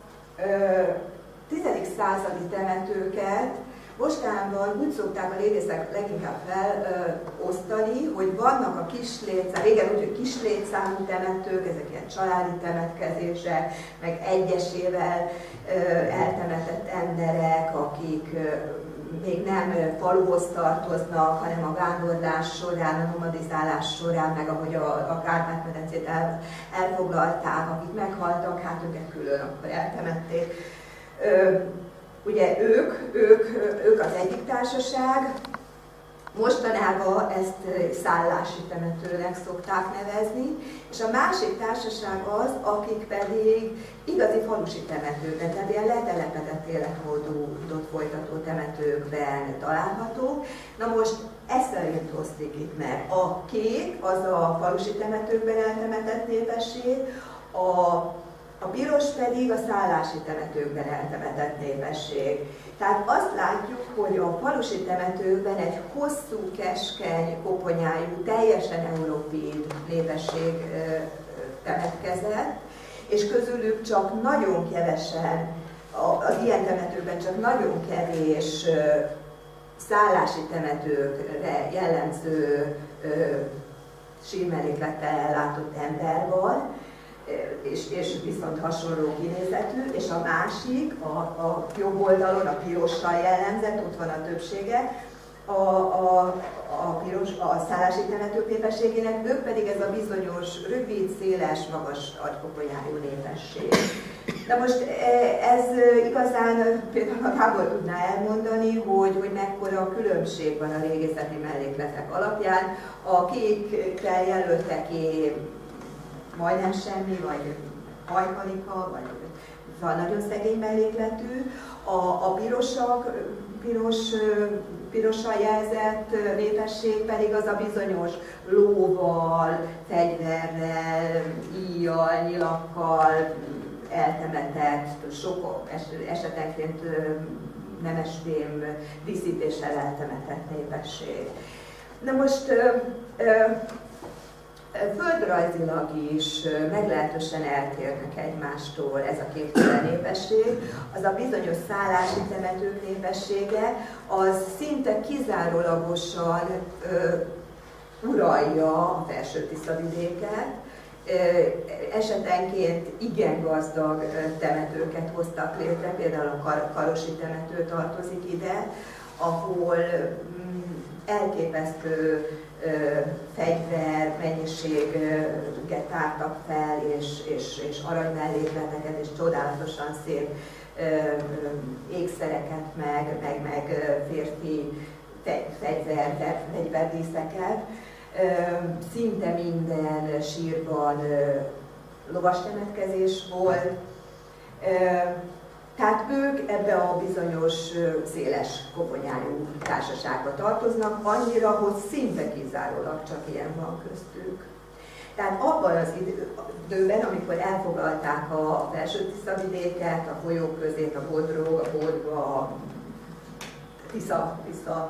Speaker 2: 10. századi temetőket mostanában úgy szokták a létészek leginkább felosztani, hogy vannak a régen úgy, hogy kis létszámú temetők, ezek ilyen családi temetkezések, meg egyesével eltemetett emberek, akik még nem faluhoz tartoznak, hanem a vándorlás során, a nomadizálás során, meg ahogy a Kárpát-medencét elfoglalták, akik meghaltak, hát őket külön akkor eltemették. Ugye ők az egyik társaság, Mostanában ezt szállási temetőnek szokták nevezni, és a másik társaság az, akik pedig igazi falusi temetőkben, tehát ilyen letelepedett életmódot folytató temetőkben található. Na most ez szerint osztik itt meg. A kék az a falusi temetőkben eltemetett népesség, a piros pedig a szállási temetőkben eltemetett népesség. Tehát azt látjuk, hogy a falusi temetőkben egy hosszú, keskeny, koponyájú, teljesen európid népesség temetkezett, és közülük csak nagyon kevesen, az ilyen temetőkben csak nagyon kevés szállási temetőkre jellemző sírmelléklettel ellátott ember van, és viszont hasonló kinézetű, és a másik, a jobb oldalon a pirossal jellemzett, ott van a többsége, a szállási temetők népességének, ők pedig ez a bizonyos, rövid, széles, magas agykoponyájú népesség. Na most ez igazán például a Gábor tudná elmondani, hogy mekkora különbség van a régészeti mellékletek alapján. A kékkel jelölteké majdnem semmi, vagy hajkalika, vagy nagyon szegény mellékletű. A pirossal jelzett népesség pedig az a bizonyos lóval, fegyverrel, íjjal, nyilakkal eltemetett, sok esetenként nemestém díszítéssel eltemetett népesség. Na most földrajzilag is meglehetősen eltérnek egymástól ez a kétféle népesség. Az a bizonyos szállási temetők népessége, az szinte kizárólagosan uralja a Felső-Tisza-vidéket. Esetenként igen gazdag temetőket hoztak létre, például a karosi temető tartozik ide, ahol elképesztő fegyver mennyiséget tártak fel, és aranymellékleteket, és csodálatosan szép ékszereket, meg férfi fegyverdíszeket. Szinte minden sírban lovastemetkezés volt. Tehát ők ebbe a bizonyos széles koponyájú társaságba tartoznak, annyira, hogy szinte kizárólag csak ilyen van köztük. Tehát abban az időben, amikor elfoglalták a Felső-Tisza-vidéket, a folyók közét, a Bodrog, a Bodva, a Tisza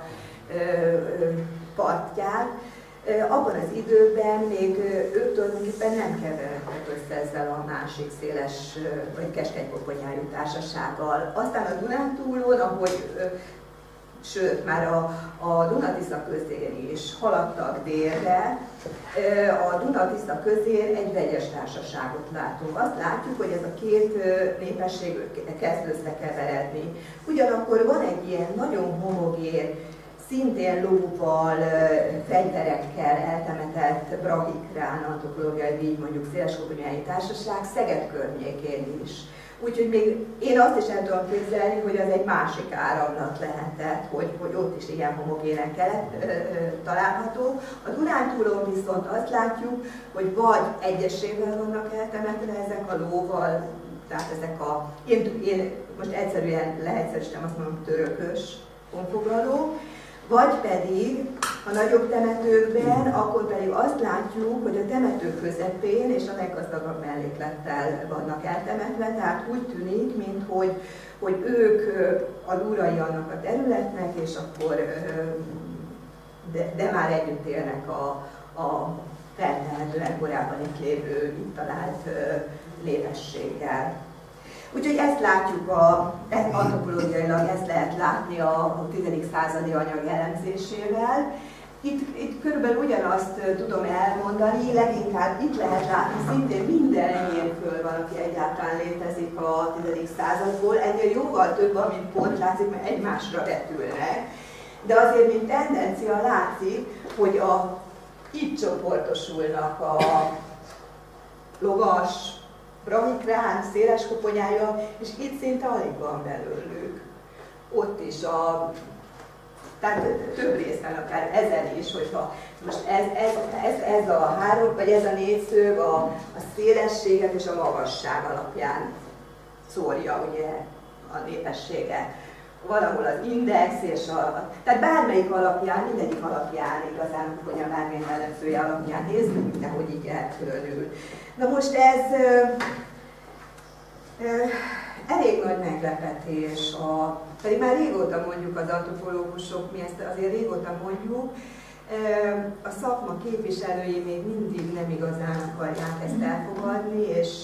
Speaker 2: partját, abban az időben még ők tulajdonképpen nem keveredtek össze ezzel a másik széles vagy keskeny koponyájú társasággal. Aztán a Dunántúlon, ahogy sőt már a Duna-Tisza közén is haladtak délre, a Duna-Tisza közén egy vegyes társaságot látunk. Azt látjuk, hogy ez a két népesség kezd összekeveredni. Ugyanakkor van egy ilyen nagyon homogén, szintén lóval, fegyverekkel eltemetett brahikrán antropológiai, így mondjuk széleskoponyájú társaság Szeged környékén is. Úgyhogy még én azt is el tudom képzelni, hogy az egy másik áramlat lehetett, hogy ott is ilyen homogénen található. A Dunántúlon viszont azt látjuk, hogy vagy egyesével vannak eltemetve ezek a lóval, tehát ezek a, én most egyszerűen leegyszerűsítem, azt mondom, törökös honfoglaló, vagy pedig a nagyobb temetőkben, akkor pedig azt látjuk, hogy a temető közepén és a leggazdagabb melléklettel vannak eltemetve, tehát úgy tűnik, hogy ők az urai annak a területnek, és akkor de már együtt élnek a feltehetően korábban itt lévő, itt talált népességgel. Úgyhogy ezt látjuk, antropológiailag ezt lehet látni a 10. századi anyag elemzésével. Itt körülbelül ugyanazt tudom elmondani, leginkább itt lehet látni, szintén minden enyém föl van, aki egyáltalán létezik a 10. századból. Ennél jóval több, amint pont látszik, mert egymásra vetülnek. De azért, mint tendencia látszik, hogy itt csoportosulnak a lovas, brahikrán, széles koponyája, és itt szinte alig van belőlük. Ott is Tehát több részben, akár ezen is, hogyha most ez a három, vagy ez a négyszög a szélességet és a magasság alapján szórja ugye a népességet. Valahol az index és tehát bármelyik alapján, mindegyik alapján igazán, hogy a bármilyen jellemzője alapján nézzük, de hogy így elkülönül. Na most ez elég nagy meglepetés, pedig már régóta mondjuk az antropológusok, mi ezt azért régóta mondjuk, a szakma képviselői még mindig nem igazán akarják ezt elfogadni,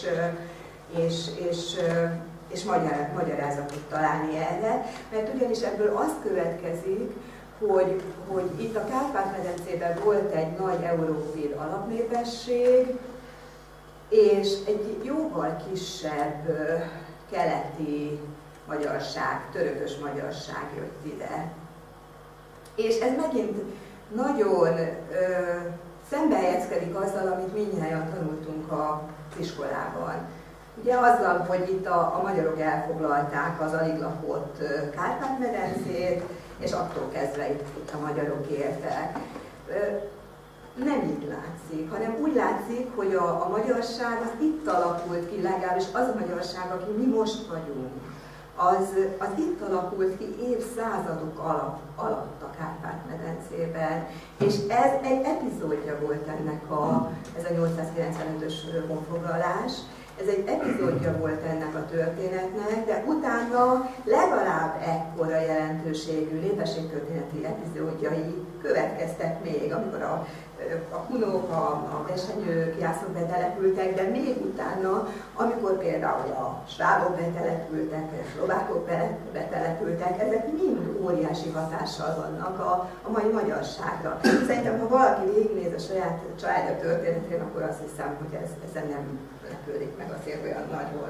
Speaker 2: és magyarázatot találni erre, mert ugyanis ebből az következik, hogy itt a Kárpát-medencében volt egy nagy európéd alapnépesség, és egy jóval kisebb keleti magyarság, törökös magyarság jött ide. És ez megint nagyon szembehelyezkedik azzal, amit mindnyájan tanultunk az iskolában. Ugye azzal, hogy itt a magyarok elfoglalták az alig lakott Kárpát-medencét, és attól kezdve itt a magyarok éltek. Nem így látszik, hanem úgy látszik, hogy a magyarság az itt alakult ki, legalábbis az a magyarság, aki mi most vagyunk, az itt alakult ki évszázadok alatt a Kárpát-medencében. És ez egy epizódja volt ennek ez a 895-ös honfoglalás, ez egy epizódja volt ennek a történetnek, de utána legalább ekkora jelentőségű népességtörténeti epizódjai következtek még, amikor a kunok, a besenyők, jászok betelepültek, de még utána, amikor például a svábok betelepültek, a szlovákok betelepültek, ezek mind óriási hatással vannak a mai magyarságra. Szerintem, ha valaki végignéz a saját családja történetén, akkor azt hiszem, hogy ezen nem lepődik meg azért olyan nagyból.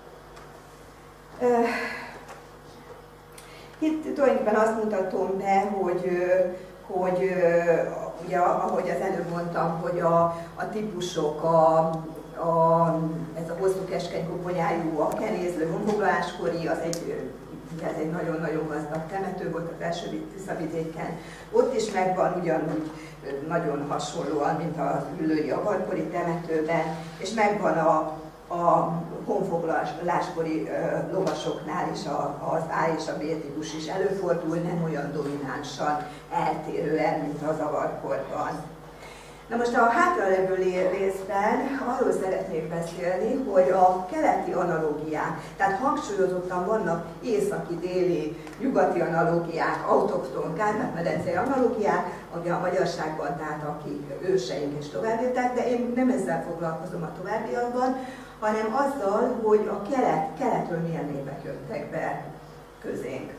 Speaker 2: Itt tulajdonképpen azt mutatom be, hogy ugye, ahogy az előbb mondtam, hogy a típusok, ez a hosszú keskeny koponyájú, a kenézlő honfoglaláskori, ez egy nagyon-nagyon gazdag temető volt a Felső-Tiszavidéken. Ott is megvan ugyanúgy nagyon hasonlóan, mint az üllői avarkori temetőben, és megvan a honfoglaláskori lovasoknál is az A és a B típus is előfordul, nem olyan dominánsan eltérően, mint az avarkorban. Na most a hátralevő részben arról szeretnék beszélni, hogy a keleti analógiák, tehát hangsúlyozottan vannak északi, déli, nyugati analógiák, autokton, Kárpát-medencei analógiák, ami a magyarságban, tehát akik őseink és továbbjöttek, de én nem ezzel foglalkozom a továbbiakban, hanem azzal, hogy a keletről milyen népek jöttek be közénk.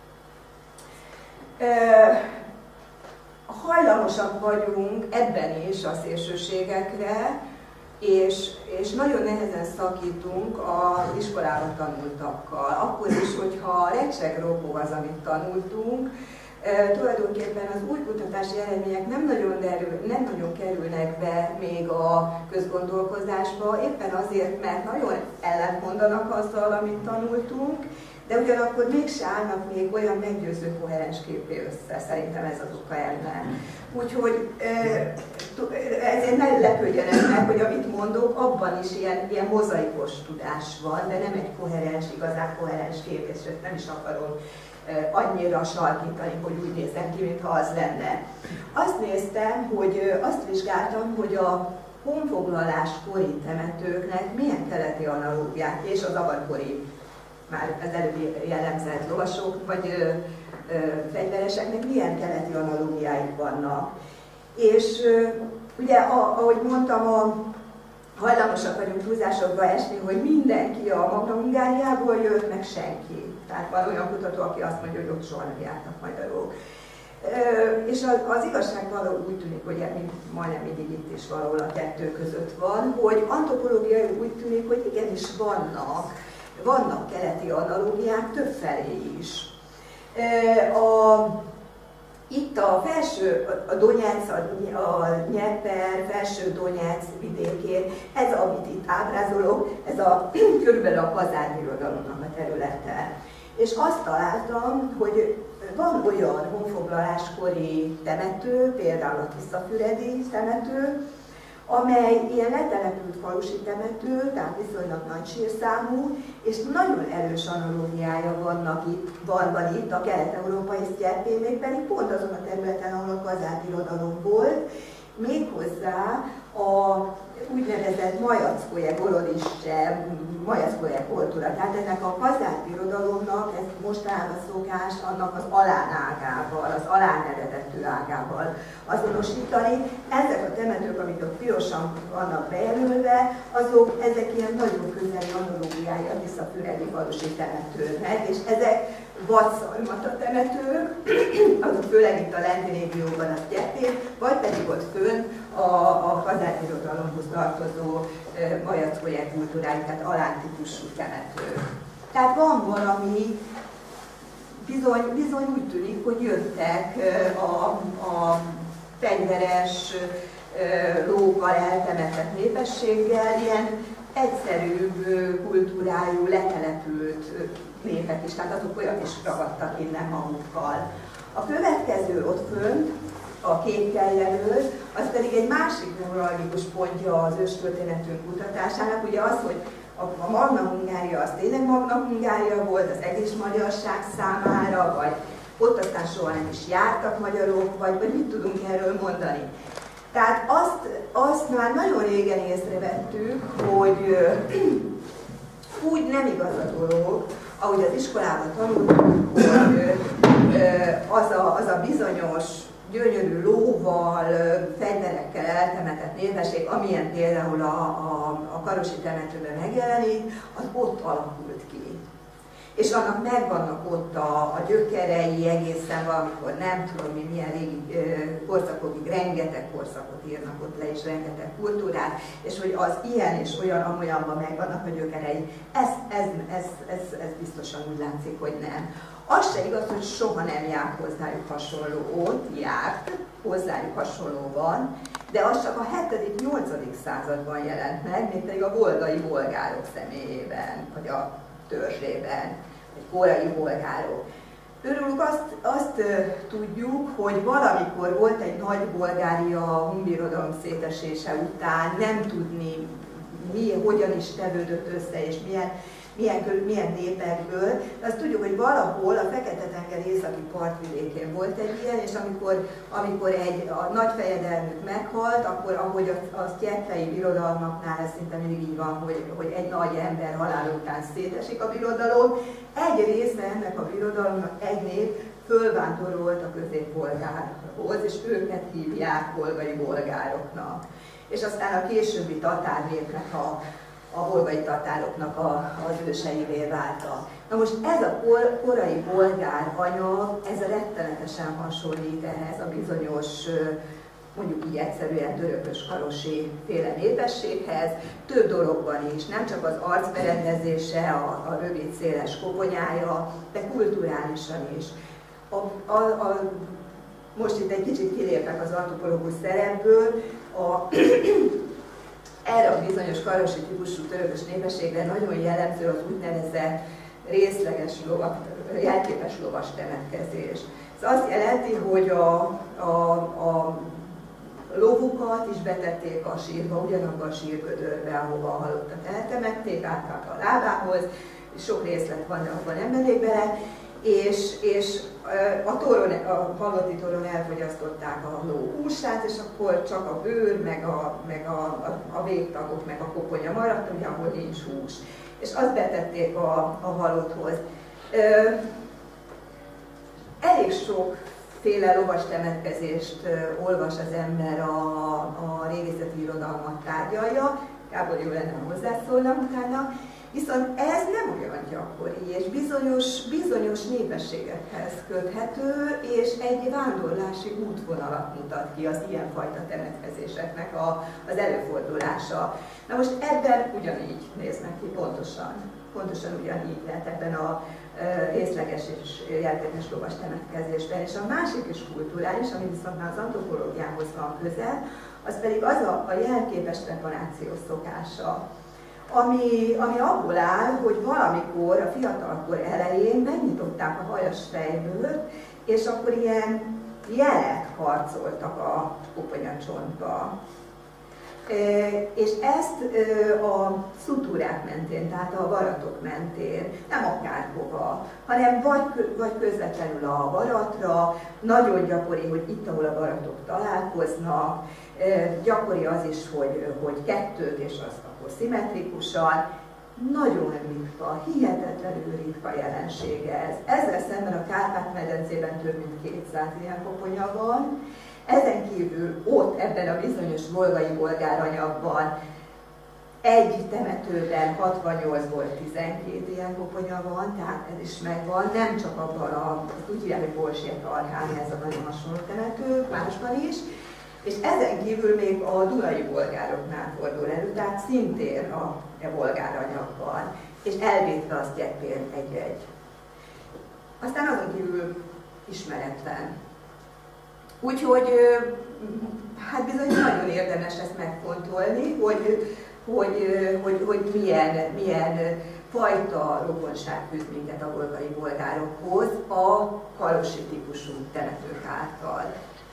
Speaker 2: Hajlamosak vagyunk ebben is a szélsőségekre, és nagyon nehezen szakítunk az iskolában tanultakkal. Akkor is, hogyha recseg-ropó az, amit tanultunk, tulajdonképpen az új kutatási eredmények nem nagyon kerülnek be még a közgondolkozásba, éppen azért, mert nagyon ellentmondanak azzal, amit tanultunk, de ugyanakkor mégse állnak még olyan meggyőző koherens képé össze, szerintem ez az oka ennek. Úgyhogy ezért ne lepődjenek meg, hogy amit mondok, abban is ilyen mozaikos tudás van, de nem egy koherens, igazán koherens kép, és nem is akarom annyira sarkítani, hogy úgy nézem ki, mintha az lenne. Azt néztem, azt vizsgáltam, hogy a honfoglaláskori temetőknek milyen keleti analógiák, és az avarkori, már az előbb jellemzett lovasok vagy fegyvereseknek milyen keleti analógiáik vannak. És ugye, ahogy mondtam, hajlamosak vagyunk túlzásokba esni, hogy mindenki a Magna Hungáriából jött, meg senki. Tehát van olyan kutató, aki azt mondja, hogy ott soha nem jártak magyarok. És az igazság valahol úgy tűnik, hogy majdnem mindig itt is valahol a kettő között van, hogy antropológiai úgy tűnik, hogy igenis vannak keleti analógiák többfelé is. Itt a Donec, a Dnyeper, felső Donec vidékén, ez, amit itt ábrázolok, ez körülbelül a kazárbirodalomnak a területe. És azt találtam, hogy van olyan honfoglaláskori temető, például a Tiszafüredi temető, amely ilyen letelepült falusi temető, tehát viszonylag nagy sírszámú, és nagyon erős analógiája van itt a kelet-európai sztyeppén, mégpedig pont azon a területen, ahol a kazárbirodalom volt, méghozzá a úgynevezett Majackoje Gorodistse, Majackoje kultúra. Tehát ennek a kazárbirodalomnak, ez mostanában szokás, annak az alánágával, az aláneredetű ágával azonosítani. Ezek a temetők, amik ott pirosan vannak bejelölve, ezek ilyen nagyon közeli analógiái a Tiszafüredi falusi temetőnek, és ezek vadszarmata temetők, azok főleg itt a lenti régióban a sztyeppén, vagy pedig ott fönn a kazárbirodalomhoz tartozó Majackoje kultúrájú, tehát alántípusú temető. Tehát van valami, bizony úgy tűnik, hogy jöttek a fegyveres lóval eltemetett népességgel, ilyen egyszerűbb kultúrájú, letelepült népek is, tehát azok olyan is ragadtak innen magukkal. A következő ott fönt, a kékkel jelölt, az pedig egy másik neuralgikus pontja az őstörténetünk kutatásának, ugye az, hogy a Magna Hungária az tényleg Magna Hungária volt az egész magyarság számára, vagy ott aztán soha nem is jártak magyarok, vagy mit tudunk erről mondani. Tehát azt már nagyon régen észrevettük, hogy úgy nem igaz a dolog, ahogy az iskolában tanultunk, hogy az a bizonyos gyönyörű lóval, fegyverekkel eltemetett népesség, amilyen például a karosi temetőben megjelenik, az ott alakult ki. És annak megvannak ott a gyökerei egészen valamikor, nem tudom mi, milyen régi korszakokig, rengeteg korszakot írnak ott le, és rengeteg kultúrát, és hogy az ilyen és olyan, amolyanban megvannak a gyökerei, ez biztosan úgy látszik, hogy nem. Az se igaz, hogy soha nem járt hozzájuk hasonló, járt hozzájuk hasonlóban, de az csak a 7.-8. században jelent meg, mégpedig a volgai bolgárok személyében, vagy a törzsében, vagy korai bolgárok. Őrülük azt tudjuk, hogy valamikor volt egy nagy Bulgária a Hunbirodalom szétesése után, nem tudni hogyan is tevődött össze, és milyen népekből, de azt tudjuk, hogy valahol a Fekete-tenger északi partvidékén volt egy ilyen, és amikor a nagy fejedelmük meghalt, akkor ahogy a sztyeppei birodalmaknál ez szinte mindig így van, hogy egy nagy ember halála után szétesik a birodalom, egy része ennek a birodalomnak, egy nép fölvándorolt a közép-bolgárhoz, és őket hívják volgai bolgároknak. És aztán a későbbi tatár népnek a volgai tatároknak az őseivé váltak. Na most ez a korai bolgár anyag, ez rettenetesen hasonlít ehhez a bizonyos, mondjuk így egyszerűen törökös-karosi féle népességhez, több dologban is, nem csak az arcberendezése, a rövid széles koponyája, de kulturálisan is. Most itt egy kicsit kilépek az antropológus szerepből, erre a bizonyos karosi típusú törökös népességre nagyon jellemző az úgynevezett részleges jelképes lovas temetkezés. Ez azt jelenti, hogy a lovukat is betették a sírba, ugyanabba a sírgödörbe, ahova a halottat eltemették, általában a lábához, és sok részlet van, de abban nem mennék bele, és a halotti toron elfogyasztották a ló húsát, és akkor csak a bőr, meg a végtagok, meg a koponya maradt, ugye, ahol nincs hús. És azt betették a halotthoz. Elég sokféle lovas temetkezést olvas az ember a régészeti irodalmat tárgyalja, Gábor jó lenne hozzászólna utána, viszont ez nem olyan gyakori, és bizonyos népességekhez köthető, és egy vándorlási útvonalat mutat ki az ilyenfajta temetkezéseknek az előfordulása. Na most ebben ugyanígy néznek ki pontosan ugyanígy lehet ebben a részleges és jelképes lovas temetkezésben. És a másik is kulturális, ami viszont már az antropológiához van közel, az pedig az a jelképes trepanációs szokása. ami abból áll, hogy valamikor a fiatalkor elején megnyitották a hajas fejbőrt, és akkor ilyen jelek harcoltak a koponyacsontba. És ezt a szutúrák mentén, tehát a baratok mentén, nem akárhova, hanem vagy közvetlenül a baratra, nagyon gyakori, hogy itt, ahol a baratok találkoznak, gyakori az is, hogy kettőt, és azt akkor szimmetrikusan, nagyon ritka, hihetetlenül ritka jelenség ez. Ezzel szemben a Kárpát-medencében több mint 200 ilyen koponya van. Ezen kívül ott, ebben a bizonyos volgai bolgáranyagban egy temetőben 68-ból 12 ilyen koponya van, tehát ez is megvan, nem csak abban úgy hívják, hogy Bolsét-Arhán, ez a nagyon hasonló temető, másban is. És ezen kívül még a dunai bolgároknál fordul elő, tehát szintén a bolgáranyagban, és elvétve azt Gyeppén egy-egy. Aztán azon kívül ismeretlen. Úgyhogy hát bizony nagyon érdemes ezt megfontolni, hogy milyen fajta rokonság fűz minket a volgai bolgárokhoz a kalosi típusú temetők által.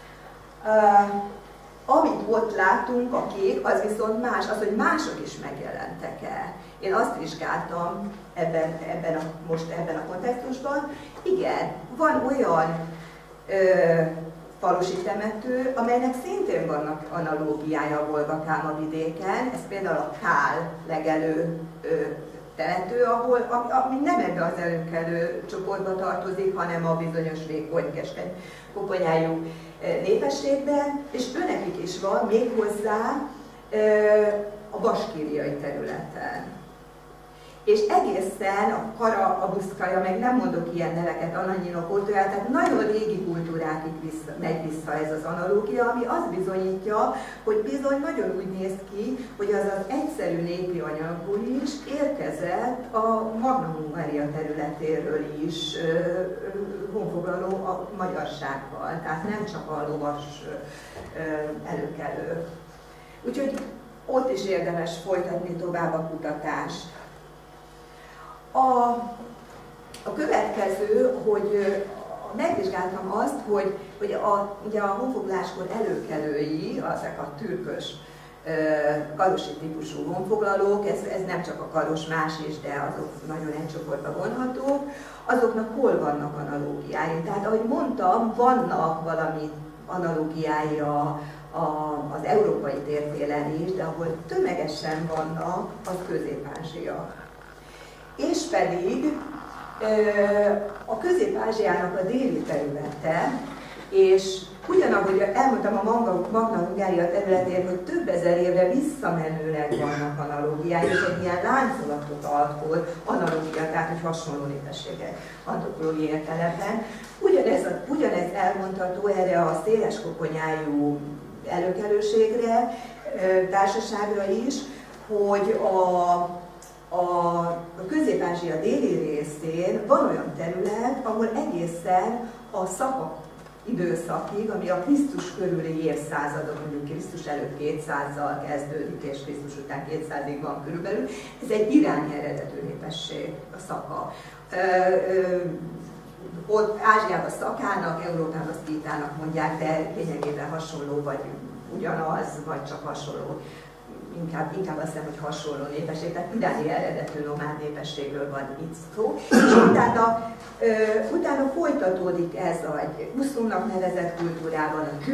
Speaker 2: Amit ott látunk, a kék, az viszont más, az, hogy mások is megjelentek-e. Én azt vizsgáltam ebben a kontextusban. Igen, van olyan falusi temető, amelynek szintén vannak analógiája a Volga-Káma vidéken, ez például a Kál legelő temető, ami nem ebbe az előkelő csoportba tartozik, hanem a bizonyos vékony, keskeny koponyájú népességben, és őnekik is van méghozzá a baskíriai területen. És egészen a Kara, a Buszkaja, meg nem mondok ilyen neveket, Ananyinok, Ortolyát, tehát nagyon régi kultúrákig megy vissza ez az analógia, ami azt bizonyítja, hogy bizony nagyon úgy néz ki, hogy az az egyszerű népi anyagból is érkezett a Magna Hungária területéről is honfoglaló a magyarsággal, tehát nem csak a lovas előkelő. Úgyhogy ott is érdemes folytatni tovább a kutatást. A következő, hogy megvizsgáltam azt, hogy ugye a honfoglaláskor előkelői, ezek a türkös kalosi típusú honfoglalók, ez nem csak a kalos, más is, de azok nagyon egy csoportba vonhatók, azoknak hol vannak analógiái. Tehát ahogy mondtam, vannak valami analógiái az európai térfélen is, de ahol tömegesen vannak, az Közép-Ázsia. És pedig a Közép-Ázsiának a déli területe, és ugyanahogy elmondtam a Magna Hungária területén, hogy több ezer évre visszamenőleg vannak analógiái, és egy ilyen láncolatot alkot, analógia, tehát hogy hasonló népességek antropológiai értelemben. Ugyanez elmondható erre a széles koponyájú előkelőségre, társaságra is, hogy a Közép-Ázsia déli részén van olyan terület, ahol egészen a szakak időszakig, ami a Krisztus körüli évszázadok, mondjuk Krisztus előtt 200-zal kezdődik, és Krisztus után 200-ig van körülbelül, ez egy iráni eredetű népesség, a szaka. Ott Ázsiában szakának, Európában szkítának mondják, de lényegében hasonló, vagy ugyanaz, vagy csak hasonló. Inkább azt hiszem, hogy hasonló népesség, tehát iráni eredetű nomád népességről van itt szó. És utána folytatódik ez a Huszumnak nevezett kultúrában, a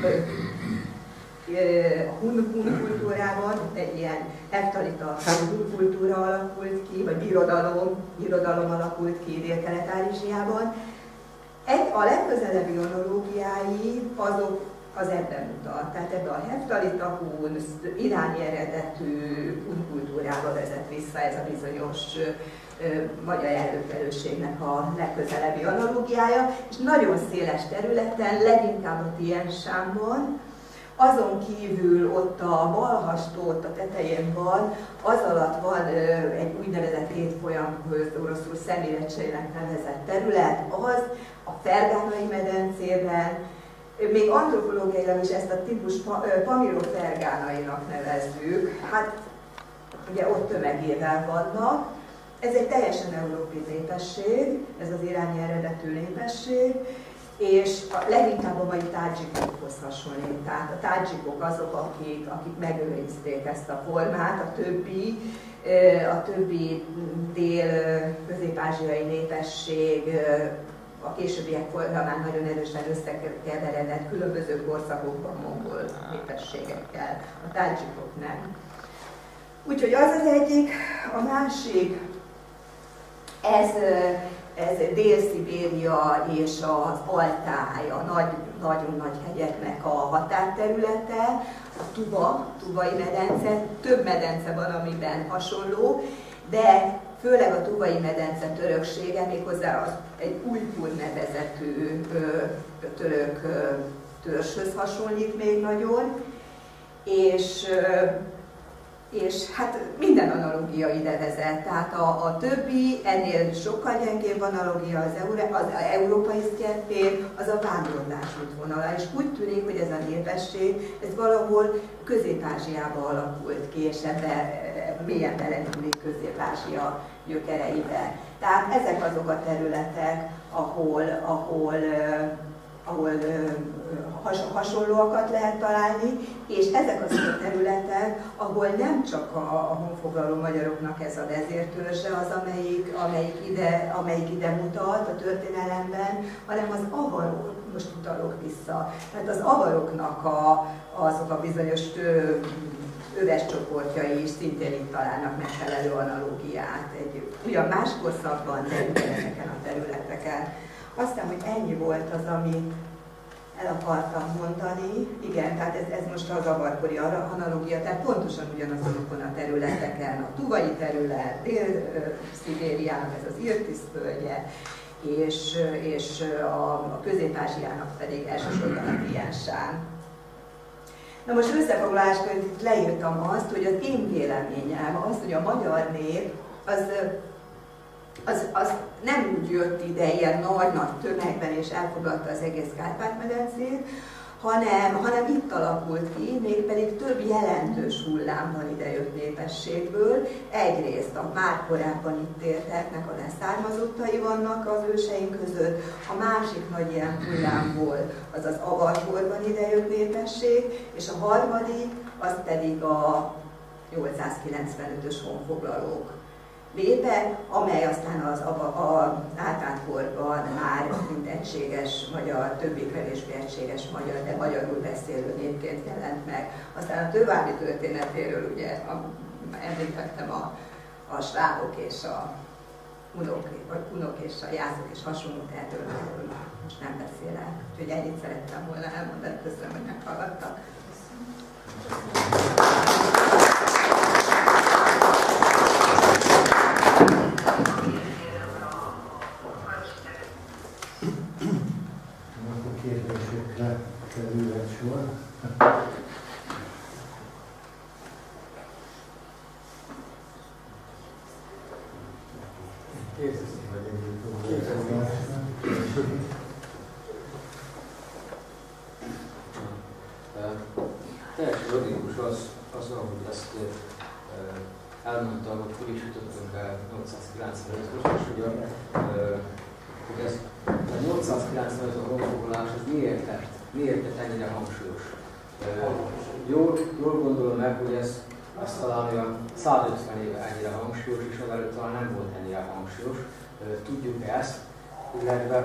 Speaker 2: Hun kultúrában, egy ilyen hektalita Hun kultúra alakult ki, vagy irodalom alakult ki Dél-Kelet-Ázsiában. A legközelebbi analógiái azok az ebben mutat. Tehát ebben a hektalita Hun, iráni eredetű Hun kultúrába vezet vissza ez a bizonyos magyar előkelőségnek a legközelebbi analógiája, és nagyon széles területen, leginkább a Tien Shanban, azon kívül ott a Balhastót a tetején van, az alatt van egy úgynevezett hétfolyamköz, oroszul Szemérecsének nevezett terület, az a Fergánai medencében, még antropológiailag is ezt a típus Pamiro Fergánainak nevezzük. Hát ugye ott tömegével vannak. Ez egy teljesen európai népesség, ez az iráni eredetű népesség, és leginkább a mai tádzsikokhoz hasonlít. Tehát a tádzsikok azok, akik megőrizték ezt a formát, a többi dél-közép-ázsiai népesség a későbbiek folyamán nagyon erősen összekeveredett különböző korszakokban mongol népességekkel, a tádzsikok nem. Úgyhogy az az egyik, a másik, ez Dél-Szibéria és az Altáj, a nagyon nagy hegyeknek a határterülete, a Tuvai medence, több medence van, amiben hasonló, de főleg a Tuvai medence töröksége, méghozzá egy Ujgur nevezetű török törzshöz hasonlít még nagyon, és hát minden analógia ide vezet, tehát a többi, ennél sokkal gyengébb analogia az európai sztyeppén, az a vándorlás útvonala, és úgy tűnik, hogy ez a népesség, ez valahol Közép-Ázsiába alakult ki, és ebben mélyen belenyúlik Közép-Ázsia gyökereibe. Tehát ezek azok a területek, ahol hasonlóakat lehet találni, és ezek azok a területek, ahol nem csak a honfoglaló magyaroknak ez a vezértörzse az, amelyik ide mutat a történelemben, hanem az avarok, most utalok vissza, tehát az avaroknak azok a bizonyos öves csoportjai is szintén itt találnak megfelelő analógiát, ugyan más korszakban, de ezeken a területeken. Aztán, hogy ennyi volt az, amit el akartam mondani. Igen, tehát ez most az avarkori analogia, tehát pontosan ugyanazokon a területeken, a Tuvai terület, Dél-Szibériának ez az Irtis földje, és a Közép-Ázsiának pedig elsősorban a Tian-shan. Na most összefoglalásként itt leírtam azt, hogy az én véleményem az, hogy a magyar nép az nem úgy jött ide ilyen nagy tömegben és elfoglalta az egész Kárpát-medencét, hanem itt alakult ki, mégpedig több jelentős hullámban idejött népességből. Egyrészt a már korábban itt élteknek a leszármazottai vannak az őseink között, a másik nagy ilyen hullám volt az az avarkorban idejött népesség, és a harmadik az pedig a 895-ös honfoglalók léte, amely aztán az átátkorban már mint egységes magyar, többé-kevésbé egységes magyar, de magyarul beszélő népként jelent meg. Aztán a további történetéről ugye említettem a svábok és a unok és a jászok és hasonlót, erről most nem beszélek. Úgyhogy ennyit szerettem volna elmondani, köszönöm, hogy meghallgattak.
Speaker 1: Kérdésekre kerülhet sor.
Speaker 3: Teljesen logikus az, ahogy ezt elmondtam, hogy hogy is jutottunk el 895-höz, és ugye, hogy ez a 895 a honfoglalás, ez miért lett ennyire hangsúlyos? Jól gondolom meg, hogy ez talán olyan 150 éve ennyire hangsúlyos, és azelőtt talán nem volt ennyire hangsúlyos. Tudjuk ezt, illetve,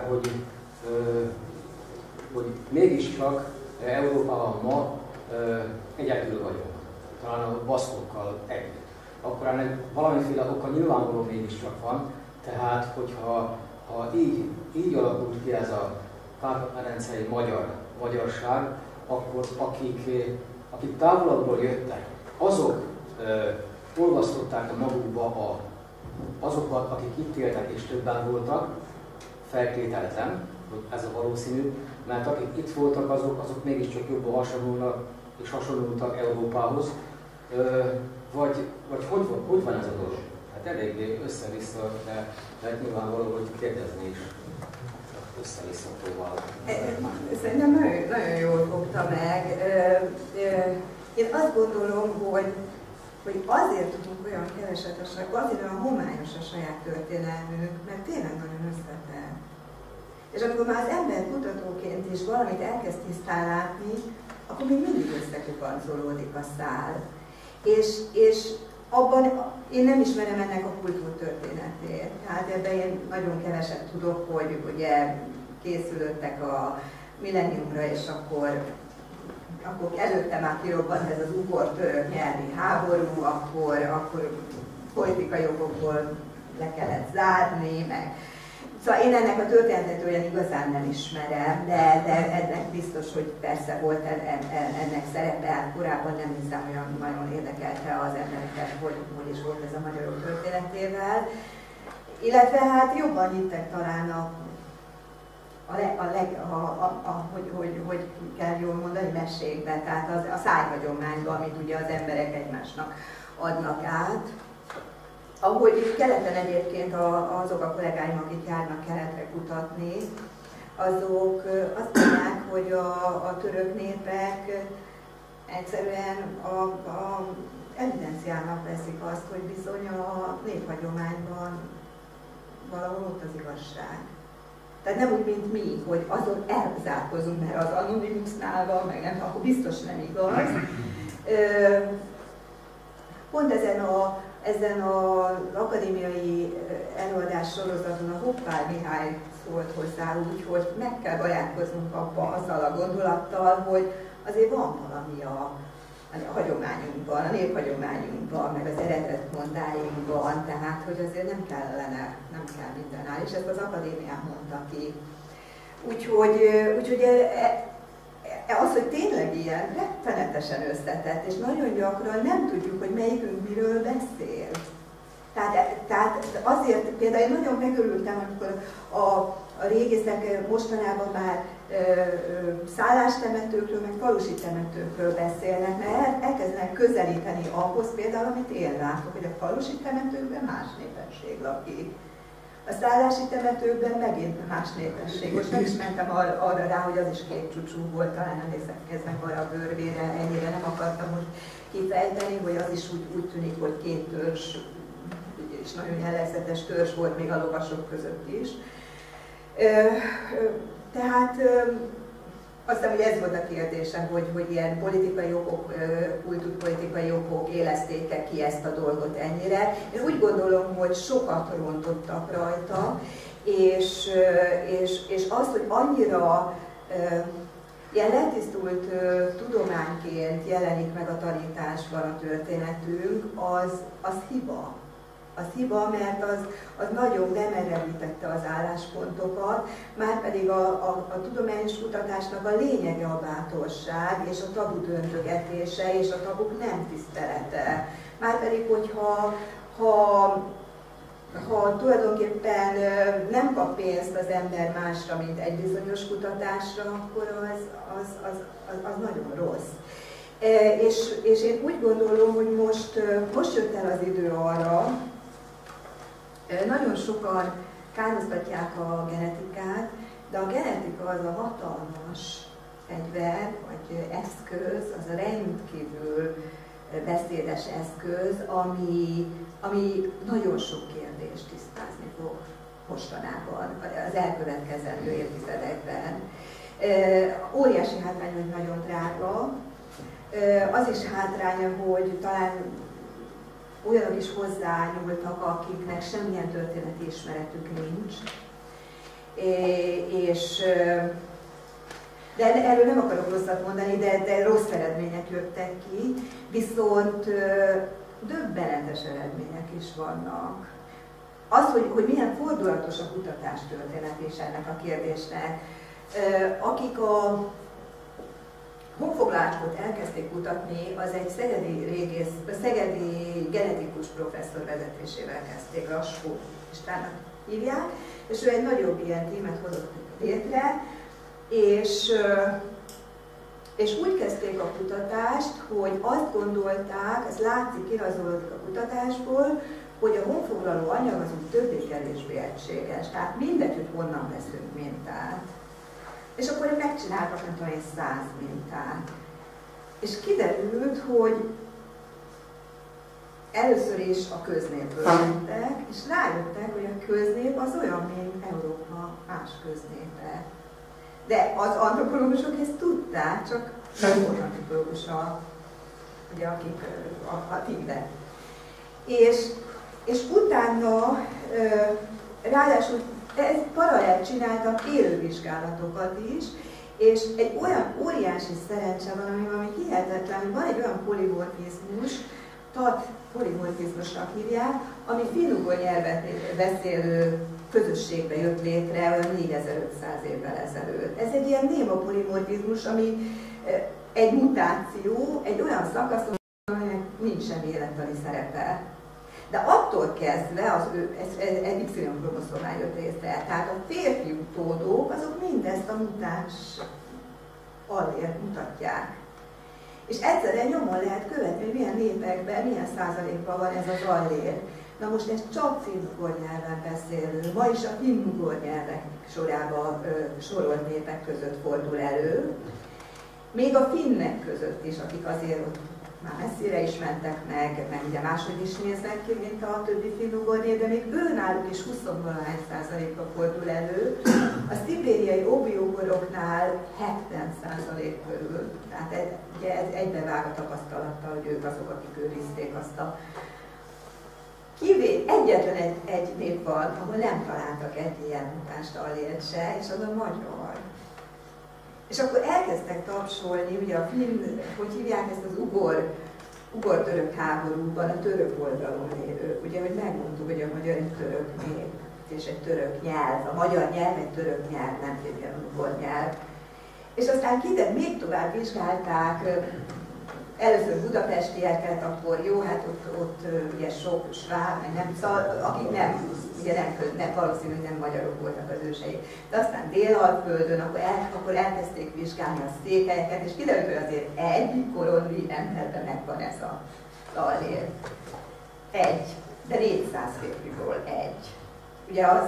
Speaker 3: hogy mégiscsak Európában ma egyedül vagyunk, talán a baszkokkal együtt. Akkor ennek valamiféle oka nyilvánvaló mégiscsak van, tehát hogyha így alakult ki ez a Kárpát-medencei magyarság, akkor akik távolabbról jöttek, azok olvasztották a magukba azokat, akik itt éltek és többen voltak, feltételezem, hogy ez a valószínű, mert akik itt voltak, azok mégiscsak jobban hasonlultak Európához, vagy hogy van ez a dolog? Hát eléggé össze-vissza, de nyilvánvaló, hogy kérdezni is össze-vissza próbálok.
Speaker 2: Szerintem nagyon jól fogta meg. Én azt gondolom, hogy hogy azért tudunk olyan keveset, azért olyan homályos a saját történelmünk, mert tényleg nagyon összetett. És amikor már az ember kutatóként is valamit elkezd tisztán látni, akkor még mindig összekupancolódik a szál. És abban én nem ismerem ennek a kultúrtörténetét. Tehát ebben én nagyon keveset tudok, hogy ugye készülöttek a millenniumra, és akkor előtte már kirobbant ez az ugor-török nyelvi háború, akkor politikai okokból le kellett zárni, meg. Szóval én ennek a történetet olyan igazán nem ismerem, de ennek biztos, hogy persze volt ennek szerepe, hát korábban nem hiszem, olyan nagyon érdekelte az embereket, hogy is volt ez a magyarok történetével. Illetve hát jobban hittek talán hogy kell jól mondani, mesékbe, tehát a szájhagyományba, amit ugye az emberek egymásnak adnak át. Ahogy keleten egyébként azok a kollégáim, akik járnak keletre kutatni, azok azt mondják, hogy a török népek egyszerűen a evidenciának veszik azt, hogy bizony a néphagyományban valahol ott az igazság. Tehát nem úgy, mint mi, hogy azon elzárkozunk, mert az Anonymousnál van, meg nem, akkor biztos nem igaz. Pont ezen az akadémiai előadás sorozaton a Hoppár Mihály szólt hozzá úgy, hogy meg kell barátkoznunk azzal a gondolattal, hogy azért van valami a hagyományunkban, a néphagyományunkban, meg az eredetmondáinkban, tehát hogy azért nem kell minden áll, és ezt az akadémián mondta ki. Úgyhogy az, hogy tényleg ilyen rettenetesen összetett, és nagyon gyakran nem tudjuk, hogy melyikünk miről beszél. Tehát azért például én nagyon megörültem, amikor a régészek mostanában már szállástemetőkről, meg falusi temetőkről beszélnek, mert elkezdenek közelíteni ahhoz például, amit én látok, hogy a falusi temetőkben más népesség lakik. A szállási temetőkben megint más népesség. Most nem is mentem arra rá, hogy az is két csúcsú volt, talán emlékeznek arra a bőrvére, ennyire nem akartam most kifejteni, hogy az is úgy tűnik, hogy két törzs, és nagyon jellegzetes törzs volt még a lovasok között is. Tehát azt hiszem, hogy ez volt a kérdésem, hogy ilyen politikai okok, kultúrpolitikai okok éleszték ki ezt a dolgot ennyire. Én úgy gondolom, hogy sokat rontottak rajta, és az, hogy annyira ilyen letisztult tudományként jelenik meg a tanításban a történetünk, az hiba. Az hiba, mert az nagyon bemerevíttette az álláspontokat, márpedig a tudományos kutatásnak a lényege a bátorság és a tabu döntögetése és a tabuk nem tisztelete. Márpedig, hogyha tulajdonképpen nem kap pénzt az ember másra, mint egy bizonyos kutatásra, akkor az nagyon rossz. És én úgy gondolom, hogy most jött el az idő arra, nagyon sokan károztatják a genetikát, de a genetika az a hatalmas fegyver, vagy eszköz, az a rendkívül beszédes eszköz, ami nagyon sok kérdést tisztázni fog mostanában, az elkövetkezendő évtizedekben. Óriási hátrány, hogy nagyon drága. Az is hátránya, hogy talán olyanok is hozzányúltak, akiknek semmilyen történeti ismeretük nincs. De erről nem akarok rosszat mondani, de rossz eredmények jöttek ki, viszont döbbenetes eredmények is vannak. Az, hogy milyen fordulatos a kutatástörténet és ennek a kérdésnek. Akik a honfoglaláskot elkezdték kutatni, az egy szegedi genetikus professzor vezetésével kezdték, Lassó Istvánnak hívják, és ő egy nagyobb ilyen tímet hozott létre, és úgy kezdték a kutatást, hogy azt gondolták, ez látszik, kirajzolódik a kutatásból, hogy a honfoglaló anyag az úgy többé-kevésbé egységes, tehát mindegy, hogy honnan veszünk mintát. És akkor ők megcsináltak, nem tudom, 100 mintát. És kiderült, hogy először is a köznépből mentek, és rájöttek, hogy a köznép az olyan, mint Európa más köznépe. De az antropológusok ezt tudták, csak nem volt antropológus ugye, akik a TIG-ben. És utána ráadásul ez paralel csináltak élővizsgálatokat is, és egy olyan óriási szerencse van, ami hihetetlen, hogy van egy olyan polimorfizmus, TAT polimorfizmusnak hívják, ami finnugor nyelvet beszélő közösségbe jött létre olyan 4500 évvel ezelőtt. Ez egy ilyen némapolimorfizmus, ami egy mutáció, egy olyan szakaszon, aminek nincs semmi élettani szerepe. De attól kezdve ez Y-kromoszomán jött létre. Tehát a férfi utódok, azok mindezt a mutáns allért mutatják. És egyszerűen nyomon lehet követni, hogy milyen népekben, milyen százalékban van ez az allér. Na most ez csak finnugor nyelven beszélő, ma is a finnugor nyelvek sorában sorolt népek között fordul elő. Még a finnek között is, akik azért ott már messzire is mentek meg ugye máshogy is néznek ki, mint a többi finnugor nép, de még őnáluk is 20% fordul elő. A szibériai óbiugoroknál 70% körül. Tehát ugye ez egybevág a tapasztalattal, hogy ők azok, akik őrizték azt a egyetlen egy nép van, ahol nem találtak egy ilyen mutást allért se, és az a magyar. És akkor elkezdtek tapsolni, ugye a finn, hogy hívják ezt az ugor-török háborúban, a török oldalon lévő. Ugye, hogy megmondtuk, hogy a magyar egy török nép, és egy török nyelv. A magyar nyelv egy török nyelv, nem egy ugor nyelv. És aztán még tovább vizsgálták, először budapestieket, akkor jó, hát ott ugye sok sváb, nem, szóval, akik nem, valószínűleg nem magyarok voltak az ősei. De aztán Dél-Alföldön, akkor elkezdték vizsgálni a székelyeket, és kiderült, hogy azért egy korondi emberben megvan ez az allér. Egy, de 400 férfiból egy. Ugye az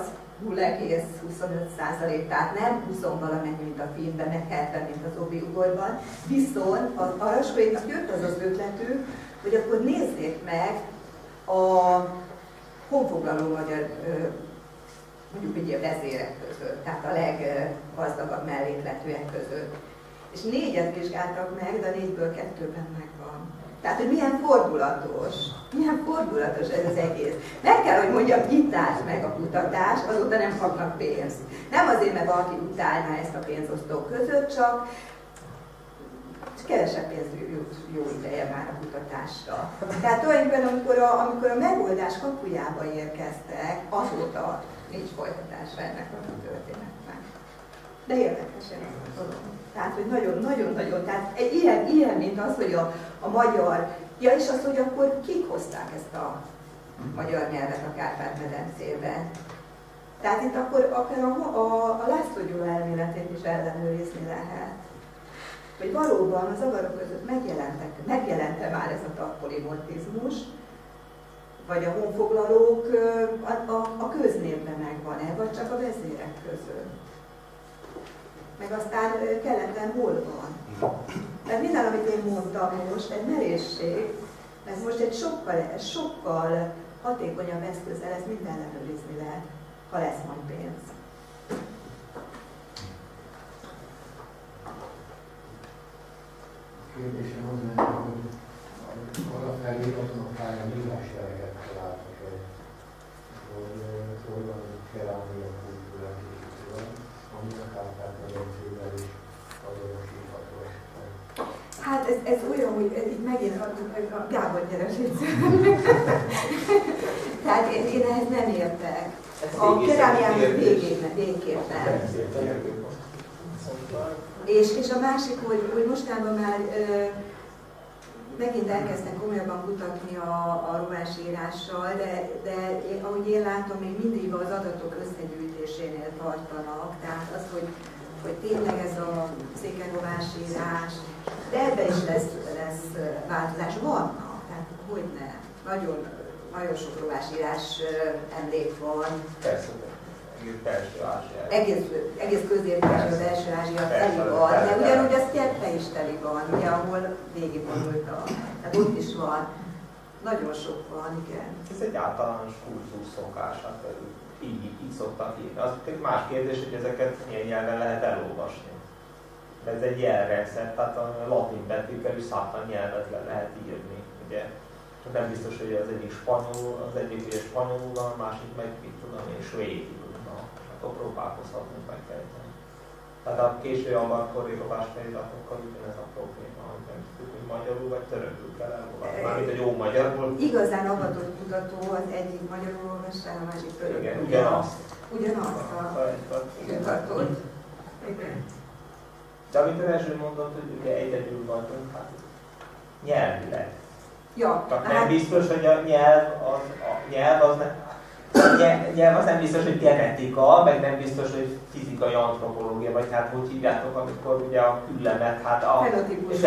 Speaker 2: 0,25%, tehát nem 20-valamennyi, mint a filmben, meg 70, mint az óbiugorban. Viszont a Raskóéknak jött az az ötletük, hogy akkor nézzék meg a honfoglaló magyar, mondjuk ugye a vezérek között, tehát a leggazdagabb mellékletűek között. És 4-et vizsgáltak meg, de 4-ből 2-ben megvan. Tehát, hogy milyen fordulatos ez az egész. Meg kell, hogy mondjam, itt állt meg a kutatás, azóta nem kapnak pénzt. Nem azért, mert valaki utálná ezt a pénzosztók között, csak kevesebb pénz jut jó ideje már a kutatásra. Tehát tulajdonképpen, amikor a megoldás kapujába érkeztek, azóta nincs folytatása ennek a történetnek. De érdekesen tudom. Tehát, hogy nagyon-nagyon, tehát egy ilyen, mint az, hogy a magyar, ja, és az, hogy akkor kik hozták ezt a magyar nyelvet a Kárpát-medencébe. Tehát itt akkor a László Gyula elméletét is ellenőrizni lehet. Hogy valóban az avarok között megjelente már ez a polimorfizmus, vagy a honfoglalók a köznévben megvan-e, vagy csak a vezérek között. Meg aztán keleten hol van. Mert minden, amit én mondtam most, egy merészség, mert most egy sokkal hatékonyabb eszközzel ezt mind ellenőrizni lehet, ha lesz majd pénz.
Speaker 4: Kérdésem az lenne, hogy arra feliraton a pályán írásjeleket találtak el, hogy van kerámia kultúra készítően, ami a Kárpát-medencével is azonosítható esetleg.
Speaker 2: Hát ez olyan, hogy itt megint a Gábor gyeresít. Tehát én ehhez nem értek. A kerámiának végképpen. És a másik, hogy mostában már megint elkezdtek komolyabban kutatni a romásírással, de ahogy én látom, még mindig az adatok összegyűjtésénél tartanak. Tehát az, hogy tényleg ez a székelrovásírás, de ebben is lesz változás. Vannak, tehát hogy nem. Nagyon sok rovásírás emlék van.
Speaker 5: Persze.
Speaker 2: Egész Közép-Ázsia, Belső Ázsia teli van, de ugyanúgy a sztyeppe is teli van, ugye, ahol végigvonult tehát ott is van. Nagyon sok van, igen.
Speaker 5: Ez egy általános kurzus szokás, hát így szoktak írni. Az egy más kérdés, hogy ezeket milyen nyelven lehet elolvasni. De ez egy jelrendszer, tehát a latin betűkkel is számtalan nyelvet le lehet írni, ugye. Csak nem biztos, hogy az egyik spanyolul, az egyik ugye spanyolul, a másik meg mit tudom én, svédül. Na, akkor próbálkozhatunk megfejteni. Tehát a késő avarkori rovásfeliratokkal ugyanez a probléma, hogy nem tudjuk, hogy magyarul vagy törökül kell elolvasni. Mármint a jó magyarból.
Speaker 2: Igazán avatott kutató az egyik magyarul olvassál, a másik törökül.
Speaker 5: Igen, ugyanazt.
Speaker 2: Ugyanazt a kutatót. Igen.
Speaker 5: De amit Erzső mondott, hogy ugye egyedül vagyunk, hát nyelvileg.
Speaker 2: Ja,
Speaker 5: csak nem biztos, hogy a nyelv az nem biztos, hogy genetika, meg nem biztos, hogy fizikai antropológia, vagy hát hogy hívjátok, amikor ugye a küllemet, hát a
Speaker 2: fenotípus,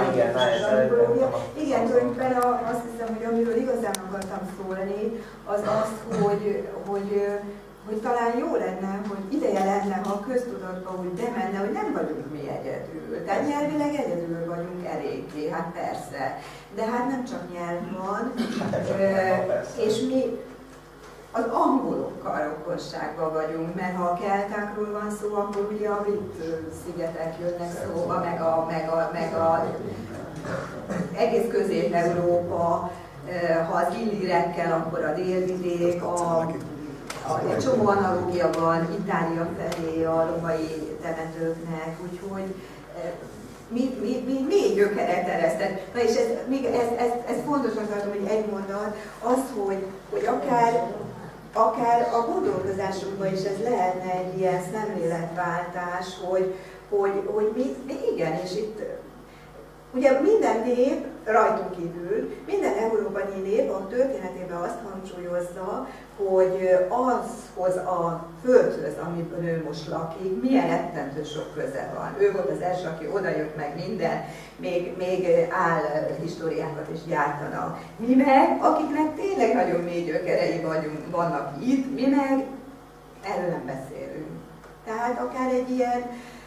Speaker 2: igen, tulajdonképpen azt hiszem, hogy amiről igazán akartam szólni, az az, hogy talán jó lenne, hogy ideje lenne, ha a köztudatba úgy bemenne, hogy nem vagyunk mi egyedül. Tehát nyelvileg egyedül vagyunk eléggé, hát persze. De hát nem csak nyelv van, és mi az angolokkal rokosságban vagyunk, mert ha a keltákról van szó, akkor ugye a brit szigetek jönnek szóba, meg a egész Közép-Európa, ha az illirekkel, akkor a délvidék, egy csomó analógia van Itália felé a római temetőknek, úgyhogy mi mély gyökeret eresztett. Na és ez fontosnak tartom, hogy egy mondat, az, hogy akár a gondolkodásunkban is ez lehetne egy ilyen szemléletváltás, hogy mi igen, és itt ugye minden nép, rajtunk kívül, minden európai nép a történetében azt hangsúlyozza, hogy azhoz a földhöz, amiben ő most lakik, milyen rettentő sok köze van. Ő volt az első, aki odajött meg minden, még álhistóriákat is gyártanak. Mi meg, akiknek tényleg nagyon mély gyökerei vannak itt, mi meg erről nem beszélünk. Tehát akár egy ilyen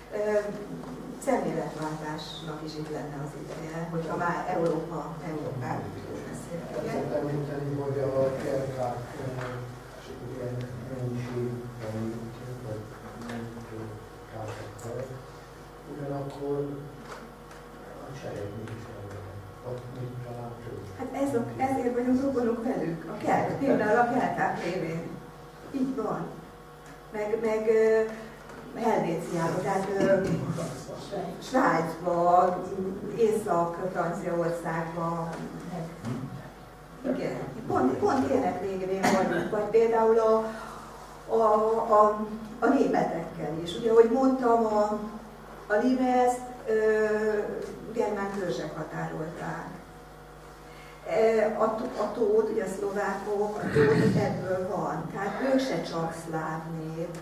Speaker 2: szemléletváltásnak is itt lenne az ideje, hogyha már Európáról beszélünk.
Speaker 4: Azt említeni, hogy a kelták ilyen mennyiségben, vagy nem keltákkal, ugyanakkor a csehek mégis elvenek. Ott mit talán több?
Speaker 2: Hát ezért vagyunk rokonok velük, a kelták, például a kelták révén. Így van. Meg Helvéciában, tehát Svájcban, Észak-Franciaországban, igen, pont ilyenek végén vagyunk, vagy például a németekkel is. Ugye, ahogy mondtam, a Limeszt germán törzsek határolták. A tót, ugye a szlovákok, a tót ebből van, tehát ők se csak szláv nép.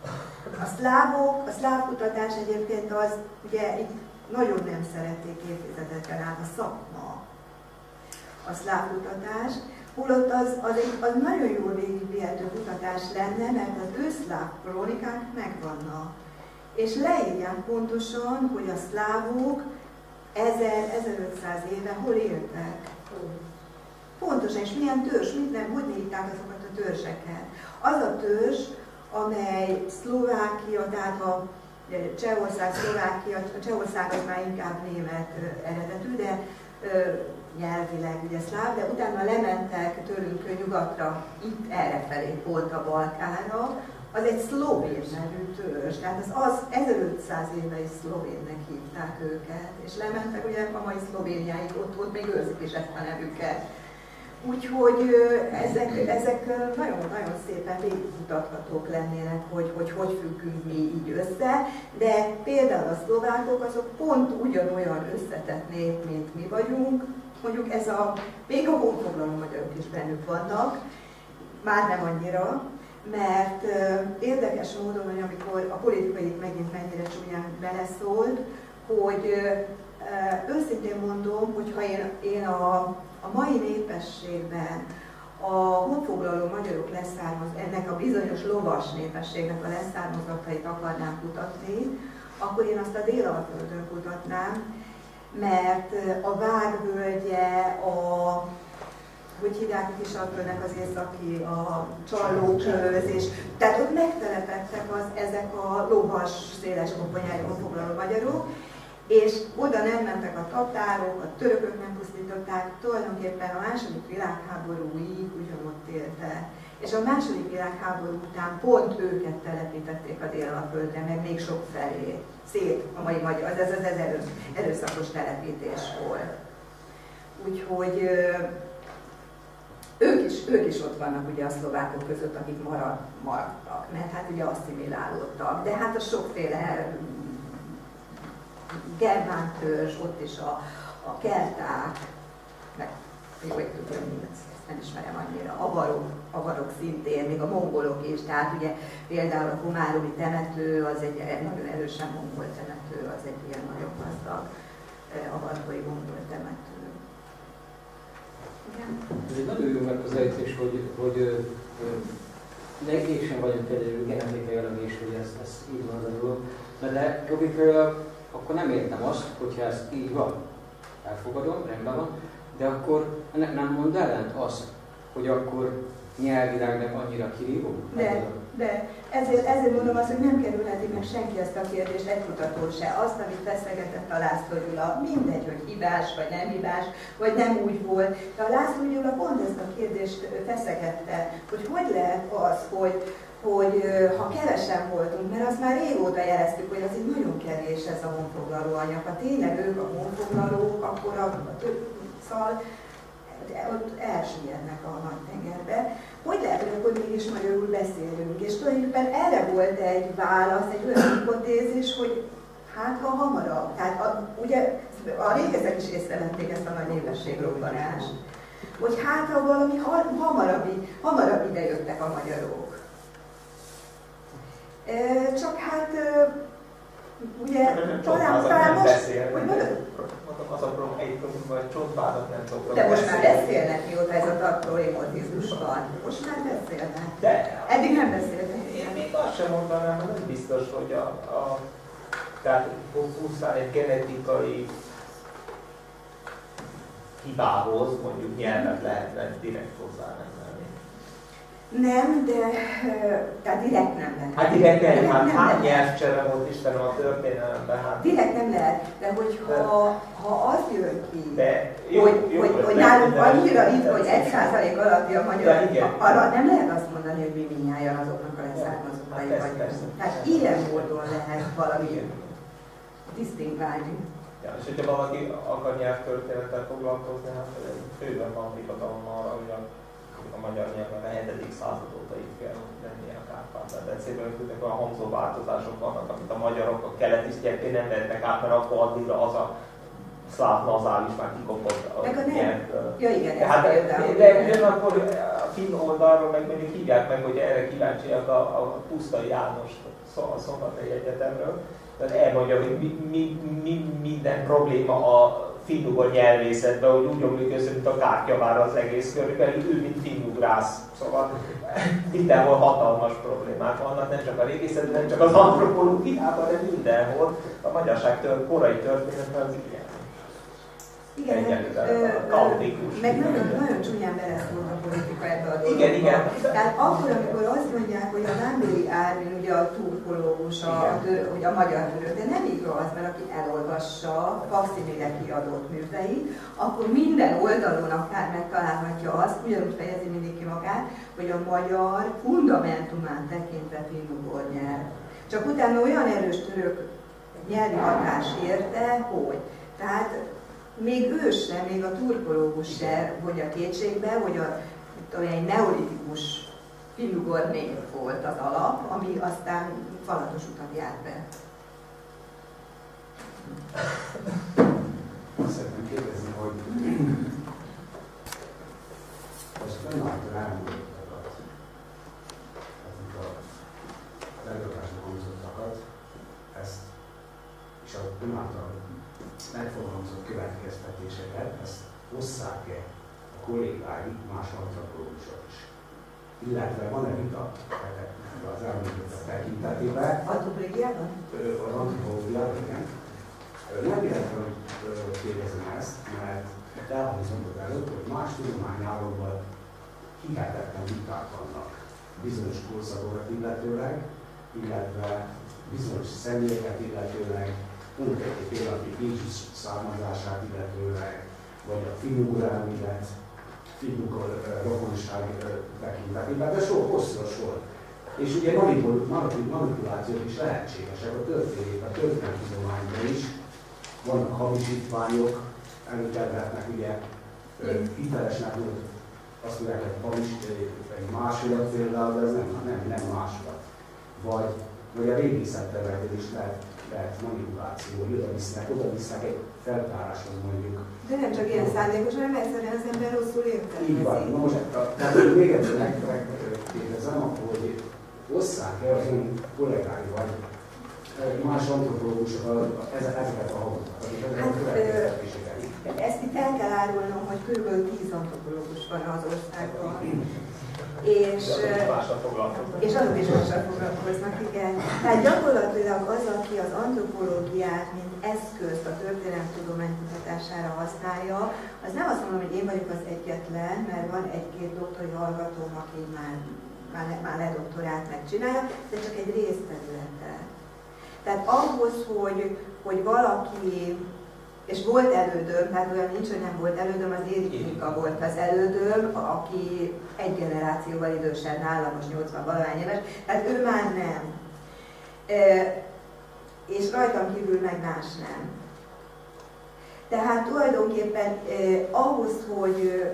Speaker 2: A szláv kutatás egyébként az, ugye itt nagyon nem szerették évtizedeken át a szakma, a szláv kutatás, holott az nagyon jól végigvihető kutatás lenne, mert az őszláv krónikák megvannak. És leírják pontosan, hogy a szlávok 1000-1500 éve hol éltek. Pontosan, és milyen törzs, hogy hívták azokat a törzseket. Az a törzs, amely Szlovákia, tehát a Csehország, Szlovákia, a Csehország az már inkább német eredetű, de nyelvileg ugye szláv, de utána lementek tőlünk nyugatra, itt errefelé, pont a Balkánra, az egy szlovén nevű törzs, tehát az 1500 éve is szlovénnek hívták őket, és lementek ugye a mai Szlovéniáig, ott még őrzik is ezt a nevüket. Úgyhogy ezek nagyon-nagyon szépen végigmutathatók lennének, hogy függünk mi így össze, de például a szlovákok azok pont ugyanolyan összetett nép, mint mi vagyunk, mondjuk még a honfoglaló magyarok is bennük vannak, már nem annyira, mert érdekes módon, hogy amikor a politikai megint mennyire csúnyán beleszólt, hogy őszintén mondom, hogy ha én a mai népességben a honfoglaló magyarok ennek a bizonyos lovas népességnek a leszármazatait akarnám kutatni, akkor én azt a Délalföldön kutatnám, mert a Vág völgye, hogy hívják a Kisalföldnek az északi, a Csallóköz, és tehát ott megtelepedtek ezek a lovas, széles koponyákon foglaló magyarok, és oda nem mentek a tatárok, a törökök nem pusztították, tulajdonképpen a második világháborúig ugyanott élte. És a második világháború után pont őket telepítették a Délalföldre, meg még sok felé, szét a mai magyar, ez az erőszakos telepítés volt. Úgyhogy ők is ott vannak ugye a szlovákok között, akik maradtak, mert hát ugye asszimilálódtak. De hát a sokféle germán törzs, ott is a kelták, meg jó, hogy tudja, ezt nem ismerem annyira, avarok szintén, még a mongolok is, tehát ugye például a komáromi temető, az egy nagyon erősen mongol temető, az egy ilyen nagyon gazdag avarkói mongol temető.
Speaker 3: Ez egy nagyon jó megközelítés, hogy legészen vagyunk egyedül genetikailag is, hogy ez így van az a dolog. De logikailag akkor nem értem azt, hogyha ez így van. Elfogadom, rendben van, de akkor ennek nem mond ellent azt, hogy akkor nyelvileg nem annyira kirívó?
Speaker 2: De ezért mondom azt, hogy nem kerülheti meg senki ezt a kérdést, egy kutató se. Azt, amit feszegetett a László Gyula, mindegy, hogy hibás, vagy nem hibás, vagy nem úgy volt. De a László Gyula pont ezt a kérdést feszegette, hogy lehet az, hogy ha kevesen voltunk, mert azt már régóta jeleztük, hogy az így nagyon kevés ez a honfoglaló anyag. Ha tényleg ők a honfoglalók, akkor a szal ott elsüllyednek a nagy-tengerbe. Hogy lehet, hogy akkor mégis magyarul beszélünk? És tulajdonképpen erre volt egy válasz, egy olyan hipotézis, hogy hát ha hamarabb. Tehát ugye a régezek is észrevették ezt a nagy népességrobbanást. Hogy hát ha valami hamarabb ide jöttek a magyarok. Csak hát ugye talán most, hogy mondod?
Speaker 5: Az a probléma, vagy csontvádat nem tudok.
Speaker 2: De most már beszélnek, mióta ez a tartróimotizmus van. Most már beszélnek. De eddig nem beszéltek.
Speaker 5: Én még azt sem mondanám, hogy nem biztos, hogy tehát pusztán egy genetikai hibához mondjuk nyelvet lehetne direkt hozzárendelni.
Speaker 2: Nem, de tehát direkt nem lehet.
Speaker 5: Hát direkt nem, hát hány nyelvcsere volt Istenem a történelemben? Hát.
Speaker 2: Direkt nem lehet, de hogyha az jön ki,
Speaker 5: de
Speaker 2: hogy nálunk annyira ritka, hogy 1% alatti a magyar, arra nem lehet azt mondani, hogy mi mindnyájan azoknak a leszármazottai vagyunk. Tehát ilyen módon lehet valami disztingválni.
Speaker 5: Ja, és hogyha valaki akar nyelvtörténettel foglalkozni, hát főben van birodalom arra, hogy a magyar nyelven a 7. század óta itt kell lennie a Kárpátban. De egyszerűen olyan hangzó változások vannak, amit a magyarok, a keleti sztyeppé nem vehetnek át, mert akkor addigra az a szláv nazál is már kikopott a nyelvből.
Speaker 2: Ja igen,
Speaker 5: hát, de ugyanakkor a finn oldalról meg mondjuk hívják meg, hogy erre kíváncsiak a Pusztai János a Szombathelyi Egyetemről. Tehát elmondja, hogy minden probléma a finnugor nyelvészetben, hogy úgy omlik össze, mint a kártyavár az egész körülbelül, ő mint finnugrász. Szóval mindenhol hatalmas problémák vannak, nem csak a régészetben, nem csak az antropológiában, de mindenhol. A magyarság korai történetben az ilyen.
Speaker 2: Igen, meg nagyon csúnyán beleszólt a politika ebbe a dologba.
Speaker 5: Igen.
Speaker 2: Tehát akkor, amikor azt mondják, hogy a Nándori Ármin, ugye a turkológus, hogy a magyar török, de nem igaz, mert aki elolvassa faksimile kiadott műveit, akkor minden oldalon akár megtalálhatja azt, ugyanúgy fejezi mindig ki magát, hogy a magyar fundamentumán tekintve finnugor nyelv. Csak utána olyan erős török nyelvi hatás érte, hogy. Tehát még ő sem, még a turkológus se vonja kétségbe, hogy egy neolitikus finnugor név volt az alap, ami aztán falatos utat járt be.
Speaker 6: Azt szeretném kérdezni, hogy az önáltal elmondottakat, a előadásban hangzottakat, ezt és a önáltal megfogalmazott következtetéseket, ezt hozzák-e a kollégái más antropológusok is? Illetve van-e vita az elmondottak tekintetében?
Speaker 2: Antropológiában?
Speaker 6: Az antropológiában, igen. Nem illetve, hogy kérdezem ezt, mert elhangzott az előtt, hogy más tudományágokban hihetetlen viták vannak bizonyos korszakokat illetőleg, illetve bizonyos személyeket illetőleg, konkréti például Jézus származását illetőleg, vagy a finnugor elmélet, finnugor rokonság tekintetében, de hosszú a sor. És ugye manipulációk is lehetségesek a történelemtudományban is. Vannak hamisítványok, előkerülhetnek ugye hitelesnek volt azt mondják, hogy egy másolat például, de ez nem másolat. Vagy a régészetterületén is lehet manipuláció, hogy oda visznek egy feltáráshoz mondjuk.
Speaker 2: De nem csak ilyen szándékos, hanem egyszerűen az ember rosszul értelmezi.
Speaker 6: Így van. Na most, tehát még egyszer megkérdezem, hogy osszák el az ön kollégáival, más antropológusok ezeket a hangokat, akik ezeket a következtetéseket.
Speaker 2: Ezt itt el kell árulnom, hogy kb. 10 antropológus van az országban. És azok is mással foglalkoznak, igen. Tehát gyakorlatilag az, aki az antropológiát, mint eszközt a történelemtudomány kutatására használja, az nem azt mondom, hogy én vagyok az egyetlen, mert van egy-két doktori hallgatóm, aki már ledoktorált megcsinálja, de csak egy részterülete. Tehát ahhoz, hogy valaki, és volt elődöm, tehát olyan nincs, hogy nem volt elődöm, az Érik Mika volt az elődöm, aki egy generációval idősebb nálam, most 80-valahány éves, tehát ő már nem. És rajtam kívül meg más nem. Tehát tulajdonképpen ahhoz, hogy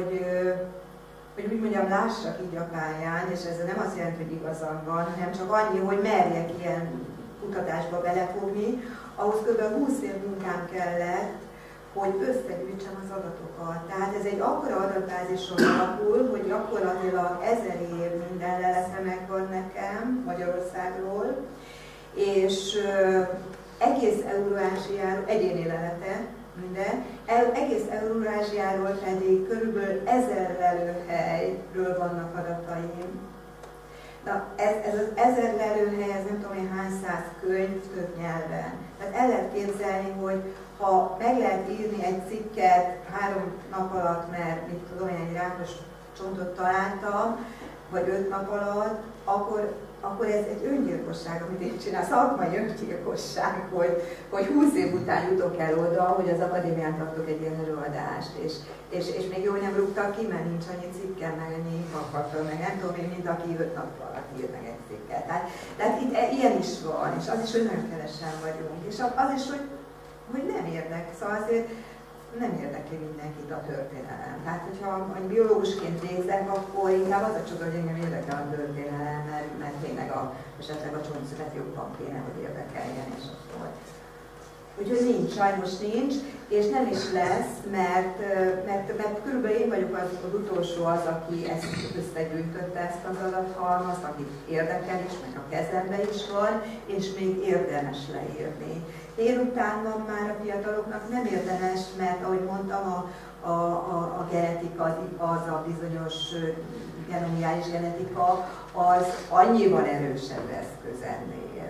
Speaker 2: úgy mondjam, lássak így a pályán, és ez nem azt jelenti, hogy igazam van, hanem csak annyi, hogy merjek ilyen kutatásba belefogni, ahhoz kb. 20 év munkám kellett, hogy összegyűjtsem az adatokat. Tehát ez egy akkora adatbázison alapul, hogy gyakorlatilag 1000 év minden lelete megvan nekem Magyarországról, és egész Eurázsiáról, egyéni lelete, minden, egész Eurázsiáról pedig körülbelül 1000 lelőhelyről vannak adataim. Na, ez az 1000 lelőhely, ez nem tudom én hány száz könyv, több nyelven. Tehát el lehet képzelni, hogy ha meg lehet írni egy cikket 3 nap alatt, mert mit tudom én, egy rákos csontot találtam, vagy 5 nap alatt, akkor ez egy öngyilkosság, amit én csinálok, szakmai öngyilkosság, hogy 20 év után jutok el oda, hogy az akadémián tartok egy ilyen előadást, és még jól nem rúgtak ki, mert nincs annyi cikkem, meg annyi fakakról, meg nem tudom én, mint aki 5 nap alatt ír meg egy cikket. Tehát itt ilyen is van, és az is, hogy nagyon kevesen vagyunk, és az is, hogy nem érdek, szóval azért nem érdekli mindenkit a történelem. Tehát, hogyha biológusként végzek, akkor inkább az a csoda, hogy engem érdekel a történelem, mert tényleg esetleg a csontszület jobban kéne, hogy érdekeljen, és akkor. Úgyhogy nincs, sajnos nincs, és nem is lesz, mert körülbelül én vagyok az utolsó az, aki ezt összegyűjtötte, ezt az adathalmazt, akit érdekel is, meg a kezembe is van, és még érdemes leírni. Én utánam már a fiataloknak nem érdemes, mert ahogy mondtam, a genetika, az a bizonyos genomiális genetika, az annyival erősebb eszköz ennél,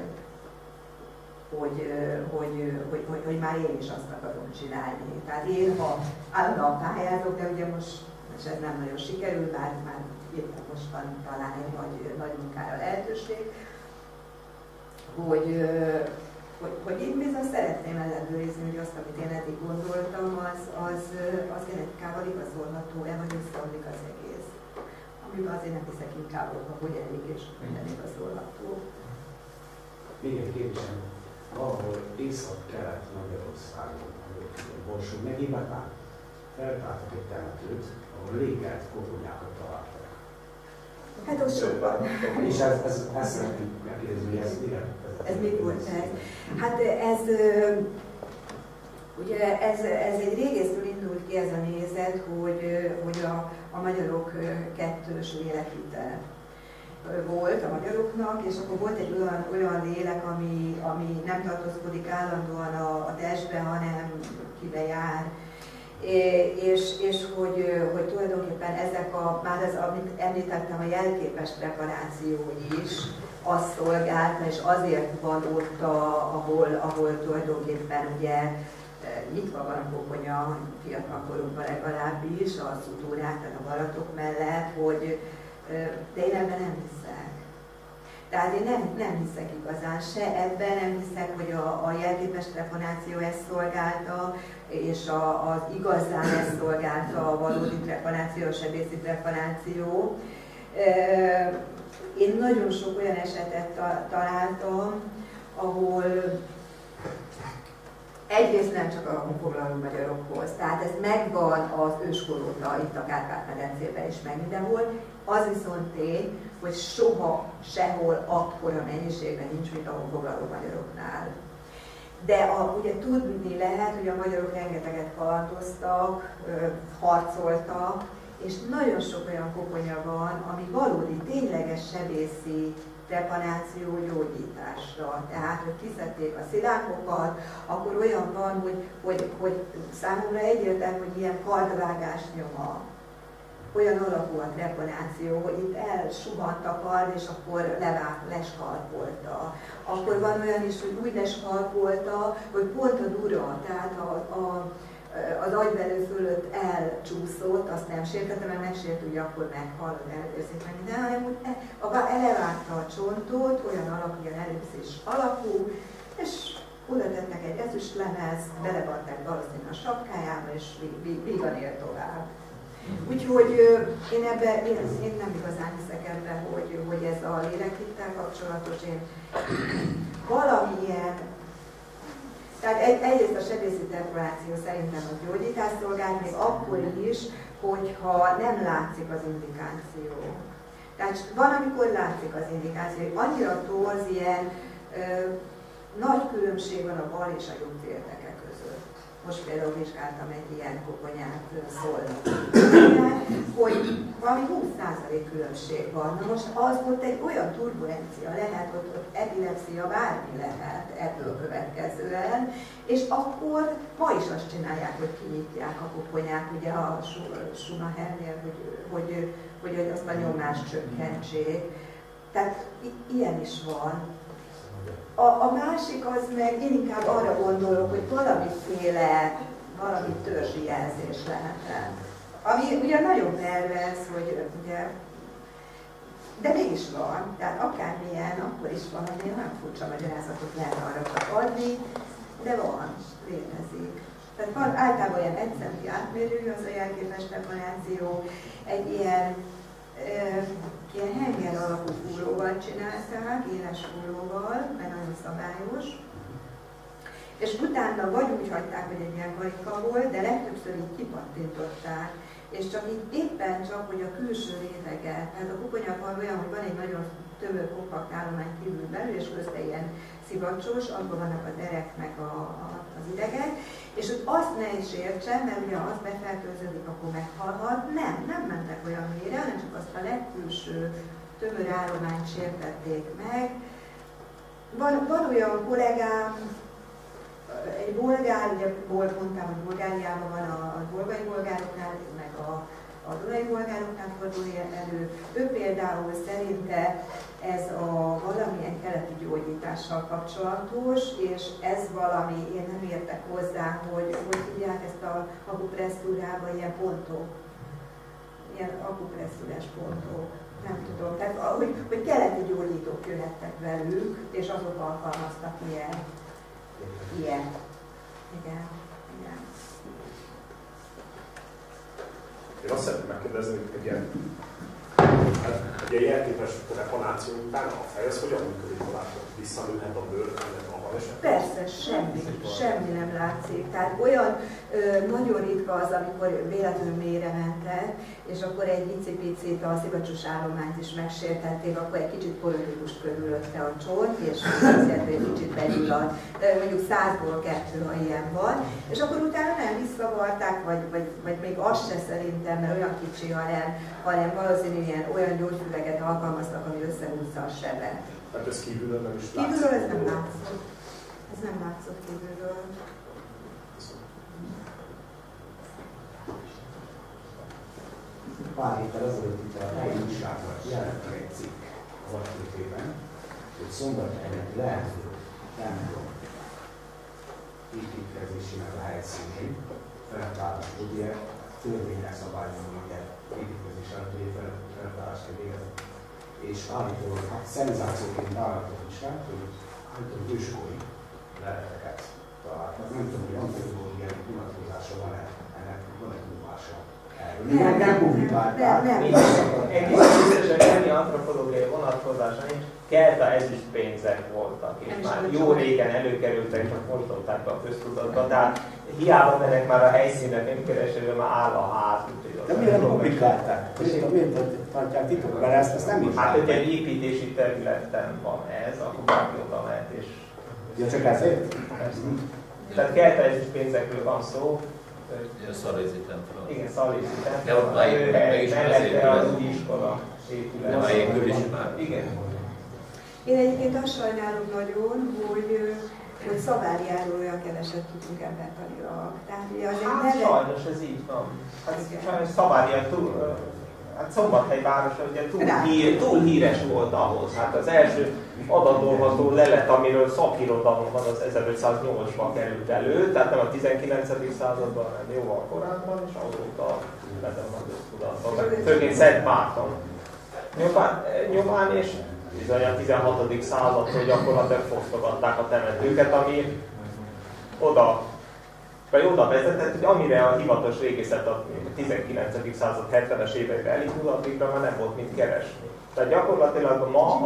Speaker 2: hogy már én is azt akarom csinálni. Tehát én, ha állandóan pályázok, de ugye most ez nem nagyon sikerül, bár már éppen most van talán egy nagy munkára lehetőség, hogy én bizony szeretném ellenőrizni, hogy azt, amit én eddig gondoltam, az genetikával igazolható-e, vagy összeomlik az egész. Amiben azért nem hiszek inkább, hogy elég és minden igazolható.
Speaker 6: Még egy kérdésem, valahol észak-kelet Magyarországon, Borsod megyében feltártak egy temetőt, ahol légelt kopronyákat találtak.
Speaker 2: Hát ott sokan.
Speaker 6: És ezt szeretném megkérdezni, hogy ez igen?
Speaker 2: Ez mit volt ez? Hát ugye ez egy régésztől indult ki ez a nézet, hogy a magyarok kettős lélekvitele volt a magyaroknak, és akkor volt egy olyan lélek, ami nem tartózkodik állandóan a testben, hanem kibe jár. És hogy tulajdonképpen ezek már az, amit említettem, a jelképes preparáció is azt szolgálta, és azért van ott, ahol tulajdonképpen ugye nyitva van a koponya fiatalkorukban legalábbis, az utórák, tehát a Balatok mellett, hogy de én ebben nem hiszek. Tehát én nem hiszek igazán se ebben, nem hiszek, hogy a jelképes trepanáció ezt szolgálta, és az igazán ezt szolgálta a valódi trepanáció, a sebészi trepanáció. Én nagyon sok olyan esetet találtam, ahol egyrészt nem csak a honfoglaló magyarokhoz, tehát ez megvan az őskor óta itt a Kárpát-medencében is meg mindenhol, az viszont tény, hogy soha, sehol akkora mennyiségben nincs, mint a honfoglaló magyaroknál. De ugye tudni lehet, hogy a magyarok rengeteget kalandoztak, harcoltak, és nagyon sok olyan koponya van, ami valódi, tényleges sebészi trepanáció gyógyításra. Tehát, hogy kiszedték a szilánkokat, akkor olyan van, hogy számomra egyértelmű, hogy ilyen kardvágás nyoma. Olyan alakú a trepanáció, hogy itt elsuhant a kard, és akkor leskalpolta. Akkor van olyan is, hogy úgy leskalpolta, hogy pont a dura, tehát az agyvelő fölött elcsúszott, azt nem sértette, mert megsért, ugye akkor meghal, elvérzik meg minden, hanem úgy elevágta a csontot, olyan alakú, ilyen ellipszis alakú, és oda tettek egy ezüstlemez, belevarták valószínűleg a sapkájába, és vígan él tovább. Úgyhogy én nem igazán hiszek ebben, hogy ez a lélekhittel kapcsolatos. Én valamilyen, tehát egyrészt a sebészi trepanáció szerintem a gyógyítás szolgál, még akkor is, hogyha nem látszik az indikáció. Tehát van, amikor látszik az indikáció, hogy annyira torz, ilyen nagy különbség van a bal és a jobb térdeke között. Most például vizsgáltam egy ilyen koponyát Szolnokon, hogy valami 20% különbség van. Na most az volt egy olyan turbulencia lehet, hogy epilepszia bármi lehet ebből következően, és akkor ma is azt csinálják, hogy kinyitják a koponyát, ugye a Schumachernél, hogy azt a nyomást csökkentsék. Tehát ilyen is van. A másik az meg, én inkább arra gondolok, hogy valami törzsi jelzés lehetett. Ami ugye nagyon pervers, hogy ugye, de mégis van, tehát akármilyen, akkor is van, hogy nagyon furcsa magyarázatot lehet arra csak adni, de van, létezik. Tehát van általában olyan 1 centi átmérőjű az a jelképes trepanáció, egy ilyen henger alapú fúróval csinálták, éles fúróval, mert nagyon szabályos. És utána vagy úgy hagyták, hogy egy ilyen karika volt, de legtöbbször így kipattintották. És csak így éppen csak, hogy a külső rétege, tehát a koponyafal olyan, hogy van egy nagyon tömör kompakt állomány kívül belül, és közte ilyen szivacsos, abban vannak a derek meg az idegek, és hogy azt ne is értsen, mert ugye az befertőződik, akkor meghalhat. Nem mentek olyan mélyre, hanem csak azt a legkülső tömör állományt sértették meg. Van olyan kollégám, egy bolgár, ugye mondtam, hogy Bulgáriában van a bolgai bolgároknál, meg a dunai bolgároknál fordul elő. Ő például szerinte ez a valamilyen keleti gyógyítással kapcsolatos, és ez valami, én nem értek hozzá, hogy hívják ezt a akupresszúrában ilyen pontok, ilyen akupresszúrás pontok, nem tudom. Tehát, hogy keleti gyógyítók jöhettek velük, és azok alkalmaztak ilyen. Igen.
Speaker 7: Én azt szeretném megkérdezni, hogy egy ilyen jelképes trepanáció után a fej az hogyan működik, ha visszanőhet a bőr, ennek a baleset?
Speaker 2: Persze, semmi nem látszik. Tehát olyan nagyon ritka az, amikor véletlenül mélyre mentek, és akkor egy icipicit a szivacsos állományt is megsértették, akkor egy kicsit porolítus körülötte a csont, és azért egy kicsit begyulladt. Mondjuk 100-ból 2, ha ilyen van. És akkor utána nem visszavarták, vagy még az se szerintem, mert olyan kicsi, hanem valószínűleg olyan gyógyfüveget alkalmaztak, ami összehúzza a sebet.
Speaker 7: Tehát ez kívülről nem is látszik?
Speaker 2: Kívülről ez nem látszott. Ez nem látszott kívülről.
Speaker 6: Pár héttel azelőtt itt a helyi újságban jelent meg egy cikk a Vastétében, hogy Szombathelyen lehető templom építkezés építésének a helyszínén, feltállású, ugye törvények szabályoznak, ugye építkezés előtt feltállás kell végezni. És állítólag szenzációként állítólag is rá, hogy állítólag őskori leleteket találtak. Nem tudom, hogy antropológiai vonatkozása van-e, ennek van-e tudomása erről. Nem publikálták.
Speaker 5: Egészségesen ennyi antropológiai vonatkozása nincs. Kelta ezüst pénzek voltak, és már jó régen előkerültek, csak most dobták be a köztudatba, tehát hiába mennek már a helyszínen, nem keresőben, már áll a ház.
Speaker 6: De miért nem publikálták? Miért tartják titokban ezt nem is?
Speaker 5: Hát, hogy egy építési területen van ez, akkor bárki oda mehet, és...
Speaker 6: Ja, csak ezért?
Speaker 5: Tehát kelta ezüst pénzekről van szó.
Speaker 8: A Szalézi templom.
Speaker 5: Igen, Szalézi templom.
Speaker 8: De ott már épül meg is az épület.
Speaker 5: Az új iskola épület.
Speaker 8: De már épül is már.
Speaker 5: Igen.
Speaker 2: Én egyébként azt sajnálom nagyon, hogy Szaváriáról olyan keveset tudunk embertanilag. Tehát ugye azért
Speaker 5: Hát sajnos ez így van. Hát sajnos Szavária túl, hát Szombathely városa ugye túl híres volt ahhoz. Hát az első adatolható lelet, amiről szakirodalom van, az 1508-ban került elő, tehát nem a 19. században, hanem jóval korábban, és azóta lett a köztudatban. Főként Szent Márton nyomán, és bizony a 16. századtól gyakorlatilag fosztogatták a temetőket, ami oda vezetett, hogy amire a hivatalos régészet a 19. század 70-es években elindult, addigra már nem volt mit keresni. Tehát gyakorlatilag ma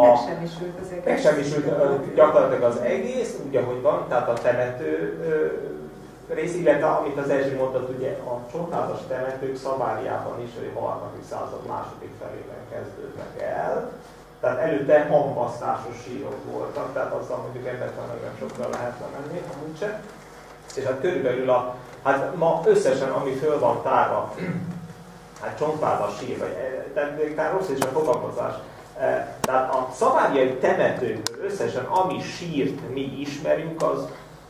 Speaker 5: megsemmisült gyakorlatilag az egész, úgy ahogy van, tehát a temető rész, illetve amit az Erzsi mondott, ugye a csontázas temetők Szaváriában is a 3. század második felében kezdődnek el. Tehát előtte hamvasztásos sírok voltak, tehát azzal mondjuk embertelen nem sokra lehetne menni, amúgy se. És hát körülbelül hát ma összesen, ami föl van tárva, hát csontvállal sír, tehát rossz is a fogalmazás. Tehát a szaváriai temetőkből összesen, ami sírt mi ismerünk, az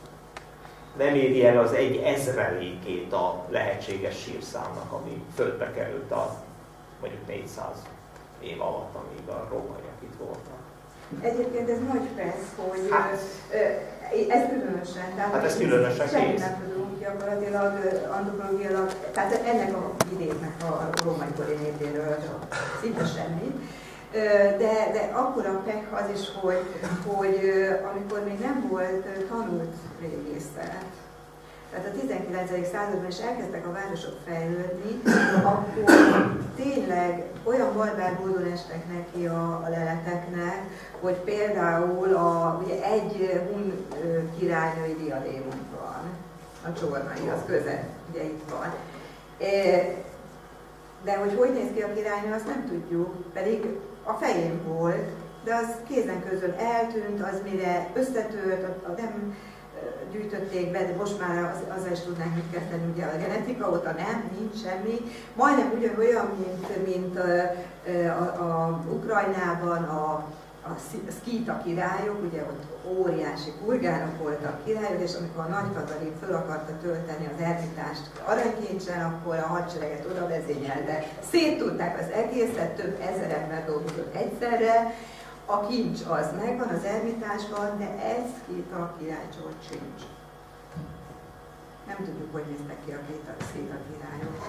Speaker 5: nem éri el az 1/1000-ét a lehetséges sírszámnak, ami földbe került a mondjuk 400 év alatt, amíg a rómaiak itt voltak.
Speaker 2: Egyébként ez nagy pressz, hogy ez különösen, tehát
Speaker 5: hát ez különösen
Speaker 2: semmit nem tudunk gyakorlatilag antropológiailag, tehát ennek a vidéknek a római kori népéről szinte semmit. De akkora pek az is, hogy amikor még nem volt tanult régészet, tehát a 19. században is elkezdtek a városok fejlődni, akkor tényleg olyan barbár módon estek neki a leleteknek, hogy például ugye egy hun királynői diadémunk van, a csornai, az közel, ugye itt van. De hogy néz ki a királynő, azt nem tudjuk, pedig a fején volt, de az kézen közön eltűnt, az mire összetört, nem gyűjtötték be, de most már azzal is tudnánk mit kezdeni, ugye a genetika óta nem, nincs semmi. Majdnem ugyanolyan, mint a Ukrajnában a szkíta királyok, ugye ott óriási kurgánok voltak királyok, és amikor a Nagy Katalin föl akarta tölteni az ermitást aranykincsen, akkor a hadsereget oda vezényelte. Széttudták az egészet, több ezer ember dolgozott egyszerre. A kincs az megvan az ermitásban, de ez Szkíta királycsort sincs. Nem tudjuk, hogy néztek ki a Szkíta királyok.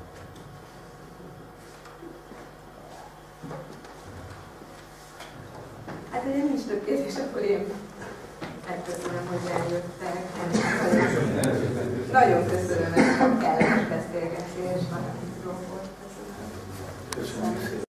Speaker 2: Hát, ugye nincs több kérdés, akkor én megköszönöm, hogy eljöttek. Nagyon köszönöm ezt a kellemes beszélgetést, nagyon jó volt. Köszönöm.